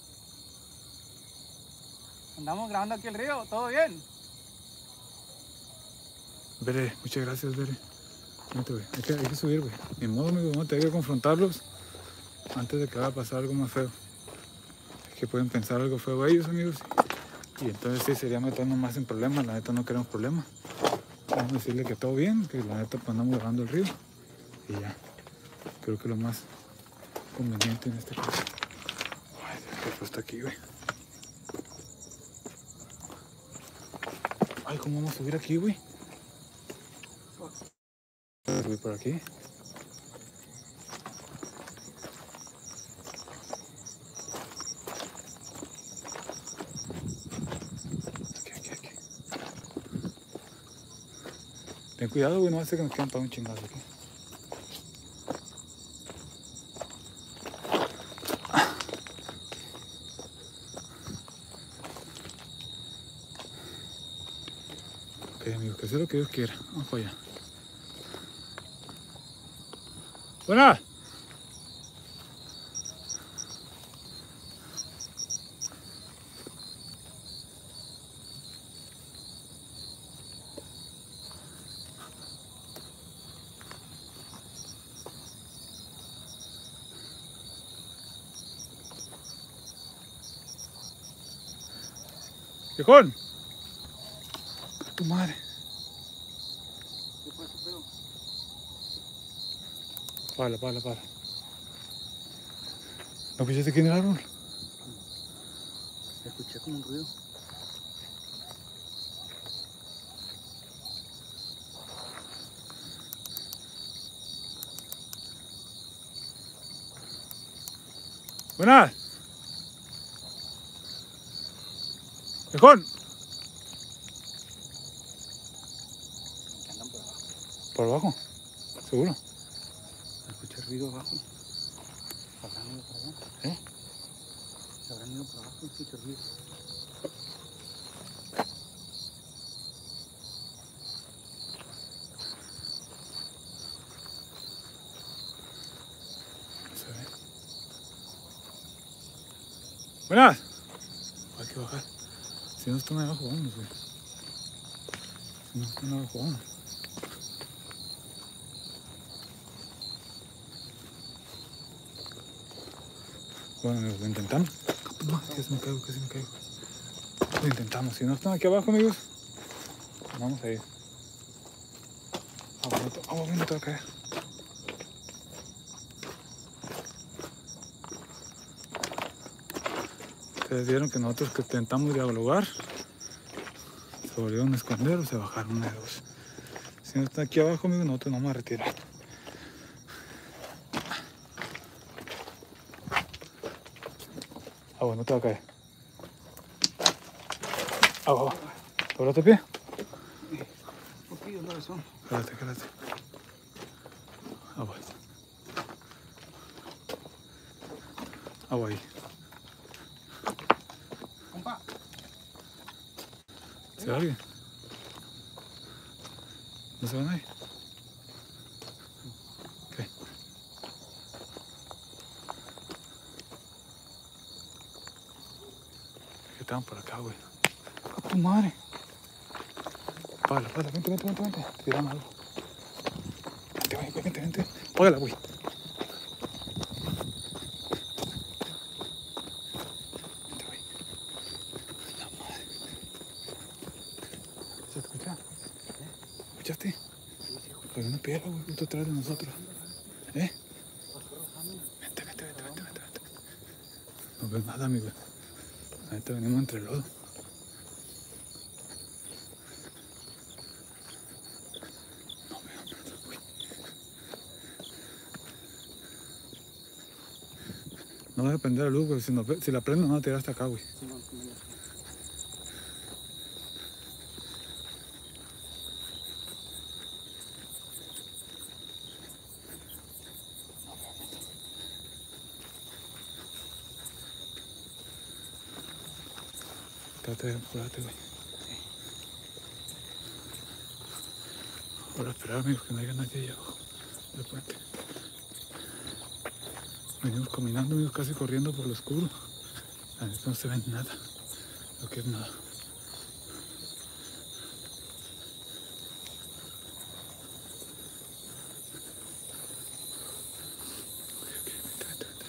Andamos grabando aquí el río, ¿todo bien? Vere, muchas gracias, Vere. Vente, güey. Hay que, hay que subir, güey. Ni modo, amigo, vamos a tener que confrontarlos antes de que vaya a pasar algo más feo. Es que pueden pensar algo feo ellos, amigos. Y entonces sí sería meternos más en problemas. La neta no queremos problemas. Vamos a decirle que todo bien, que la neta pues andamos grabando el río. Y ya. Creo que lo más conveniente en este caso. Ay, qué fue hasta aquí, güey. Ay, ¿cómo vamos a subir aquí, güey? Subir por aquí. Aquí, aquí, aquí. Ten cuidado, güey, no hace que nos quedan para un chingazo aquí. Ok, amigos, que sea lo que Dios quiera. Vamos para allá. Buenas. Viejón. Tu madre. ¿Qué pasa, pedo? Para, para, para. ¿No escuchaste aquí en el árbol? Escuché como un ruido. Buenas. Viejón. Que andan por abajo. Por abajo. Seguro. Escuché ruido abajo. ¿Se habrán ido por allá? ¿Eh? ¿Se habrán ido por abajo? Escuché ruido. No se ve. Buenas. Hay que bajar. Si no están abajo, vámonos, güey. No, no lo jugamos. Bueno, amigos, lo intentamos. No, casi me caigo, casi me caigo. Lo intentamos. Si no están aquí abajo, amigos, vamos a ir. Agua, no te, agua, no te va a caer. Ustedes vieron que nosotros que intentamos dialogar, se volvieron a esconder o se bajaron una de dos. Si no están aquí abajo, amigos, nosotros nos vamos a retirar. Agua, no te va a caer. Agua, agua. ¿Doblaste el pie? Un poquillo no son. Espérate, espérate. Agua. Agua ahí. Compa. ¿Se ve alguien? ¿No se ve nadie? Ok. Es que estaban por acá, güey. ¡A tu madre! Págala, págala, vente, vente, vente, vente. Te tiran algo. Vente, güey, vente, vente. Págala, güey. Vente, güey. La madre. ¿Se te escucha? ¿Escuchaste? Pero una piedra, güey, justo atrás de nosotros. ¿Eh? Vente, vente, vente, vente, vente, vente. No ves nada, amigo. Ahorita venimos entre el lodo. No veo nada, güey. No voy a prender la luz, güey. Si, no, si la prendo, no va a tirar hasta acá, güey. Sí, no, no, no. Trata de apurarte, güey. Ahora esperar, amigos, que no haya nadie allá abajo del puente. Venimos caminando, amigos, casi corriendo por lo oscuro. La neta no se ve nada. Lo que es nada. Ok, ok, vente, vente, vente.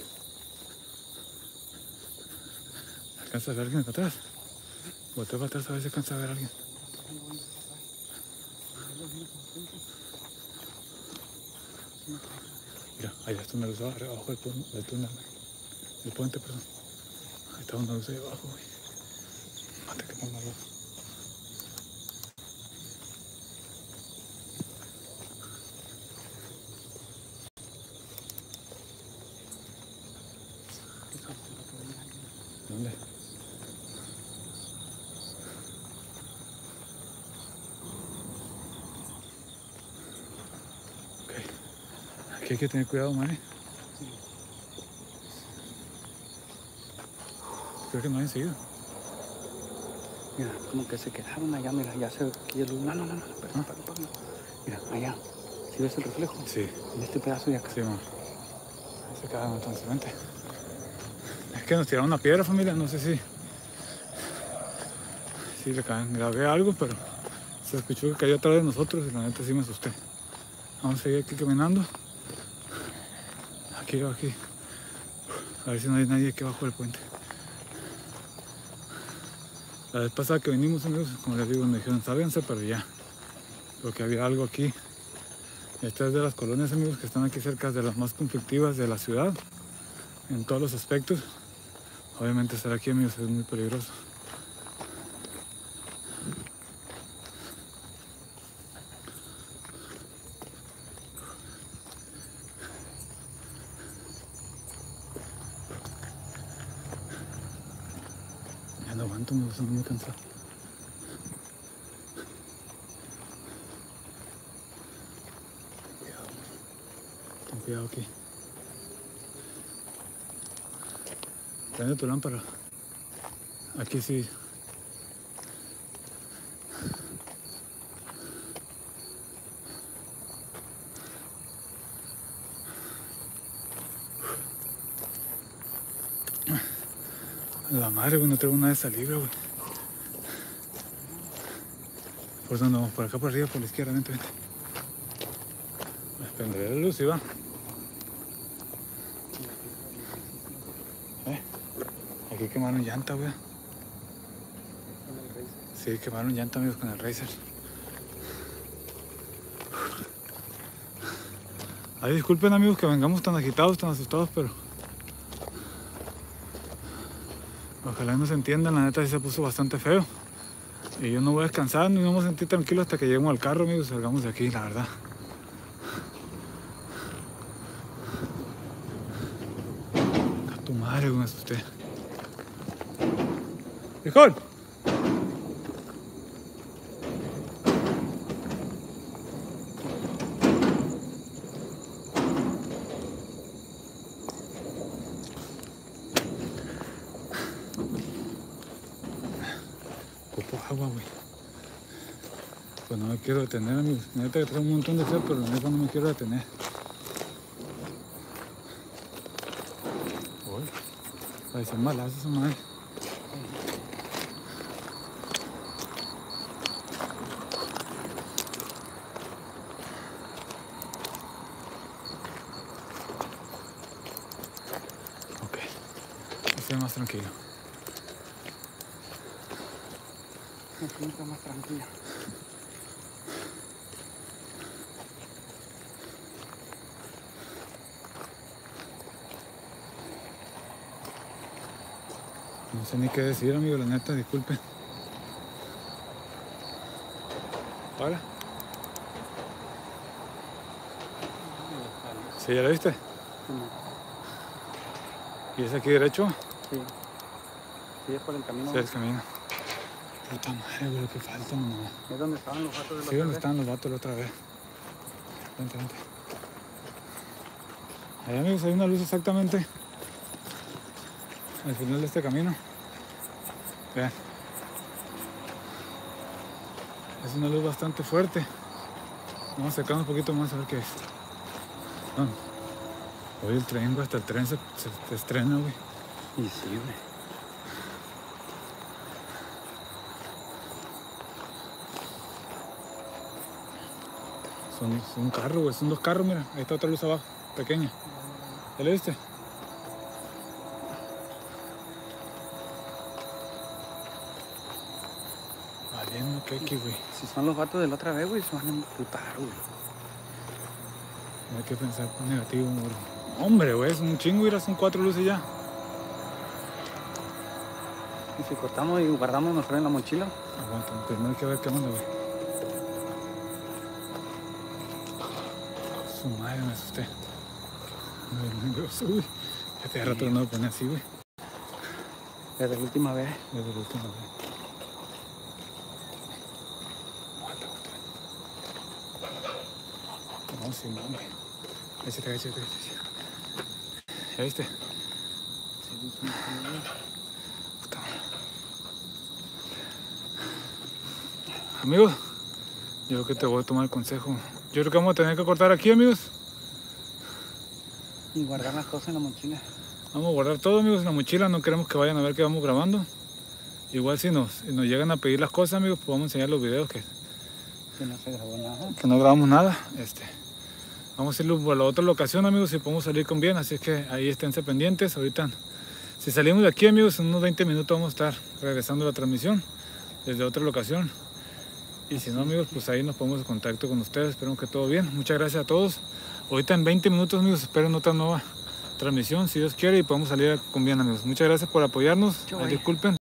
¿Alcanza a ver a alguien acá atrás? Voltea para atrás a ver si alcanza a ver a alguien. Mira, allá está una luz abajo del, pu- del túnel, güey. Del puente, perdón. Ahí está una luz ahí abajo, güey. Mate que ponga luz. ¿Dónde? Ok. Aquí hay que tener cuidado, man. Creo que no hayan seguido. Mira, como que se quedaron allá, mira, ya se ve aquí el... No, no, no, no, espera, ¿Ah? espera, espera. Mira, allá. ¿Sí ves el reflejo? Sí, En este pedazo de acá. sí, man. Ahí se quedaron entonces, vente. Es que nos tiraron una piedra, familia, no sé si... Si le caen, grabé algo, pero se escuchó que cayó atrás de nosotros y la neta sí me asusté. Vamos a seguir aquí caminando. Aquí, aquí. A ver si no hay nadie aquí abajo del puente. La vez pasada que vinimos, amigos, como les digo, me dijeron, sálganse, pero ya. Porque había algo aquí. Esta es de las colonias, amigos, que están aquí cerca de las más conflictivas de la ciudad. En todos los aspectos. Obviamente estar aquí, amigos, es muy peligroso. Ya no aguanto, amigos, estoy muy cansado. Cuidado, ten cuidado aquí. Prende tu lámpara. Aquí sí. La madre, güey, no traigo nada de saliva, güey. Por eso no, por acá por arriba, por la izquierda, vente, vente. Prenderé la luz y va. ¿Eh? Aquí quemaron llanta, güey. Sí, quemaron llanta, amigos, con el Racer. Ay, disculpen, amigos, que vengamos tan agitados, tan asustados, pero ojalá no se entiendan, la neta sí se puso bastante feo. Y yo no voy a descansar, ni vamos a sentir tranquilos hasta que lleguemos al carro, amigos, salgamos de aquí, la verdad. A tu madre, me asusté. ¡Frijol! Ocupo agua, güey. Pues no me quiero detener, amigos. Neta que traigo un montón de sed, pero la neta no me quiero detener. Uy, parecen balazos, esa madre. Ok, estoy más tranquilo. Aquí está más tranquila. No sé ni qué decir, amigo, la neta, disculpen. Hola. ¿Sí, ya la viste? ¿Y es aquí derecho? Sí. Sí, es por el camino. Sí, es el camino. Puta madre, güey, lo que falta, no. Es donde estaban los vatos de la Sí, otra donde vez. estaban los vatos la otra vez. Vente, vente. Ahí, amigos, hay una luz exactamente al final de este camino. Vean. Es una luz bastante fuerte. Vamos a acercarnos un poquito más a ver qué es. No. Hoy el tren, güey, hasta el tren se, se, se estrena, güey. Y sí, güey. Son, son un carro, güey, son dos carros, mira. Ahí está otra luz abajo, pequeña. ¿Ya le viste? Valiendo que aquí, güey. Si son los vatos de la otra vez, güey, se van a emputar, güey. No hay que pensar negativo, güey. Hombre, güey, es un chingo, mira, son cuatro luces ya. Y si cortamos y guardamos mejor en la mochila. Aguanta, primero hay que ver qué onda, güey. Su madre, me asusté. No, no, no, güey. Ya te rato no me pone así, güey. Desde la última vez. Desde la última vez. Aguanta, aguanta. No, sí, no, güey. Échate, échate, échate. ¿Ya viste? Puta madre. Amigos, yo creo que te voy a tomar el consejo. Yo creo que vamos a tener que cortar aquí, amigos. Y guardar las cosas en la mochila. Vamos a guardar todo, amigos, en la mochila. No queremos que vayan a ver que vamos grabando. Igual si nos, si nos llegan a pedir las cosas, amigos, pues vamos a enseñar los videos que, Que no se grabó nada. que no grabamos nada. Este, vamos a ir a la otra locación, amigos, si podemos salir con bien. Así es que ahí esténse pendientes. Ahorita, si salimos de aquí, amigos, en unos veinte minutos vamos a estar regresando a la transmisión desde otra locación. Y si no, amigos, pues ahí nos ponemos en contacto con ustedes. Esperemos que todo bien. Muchas gracias a todos. Ahorita en veinte minutos, amigos, esperen otra nueva transmisión, si Dios quiere, y podemos salir con bien, amigos. Muchas gracias por apoyarnos. Ay, disculpen.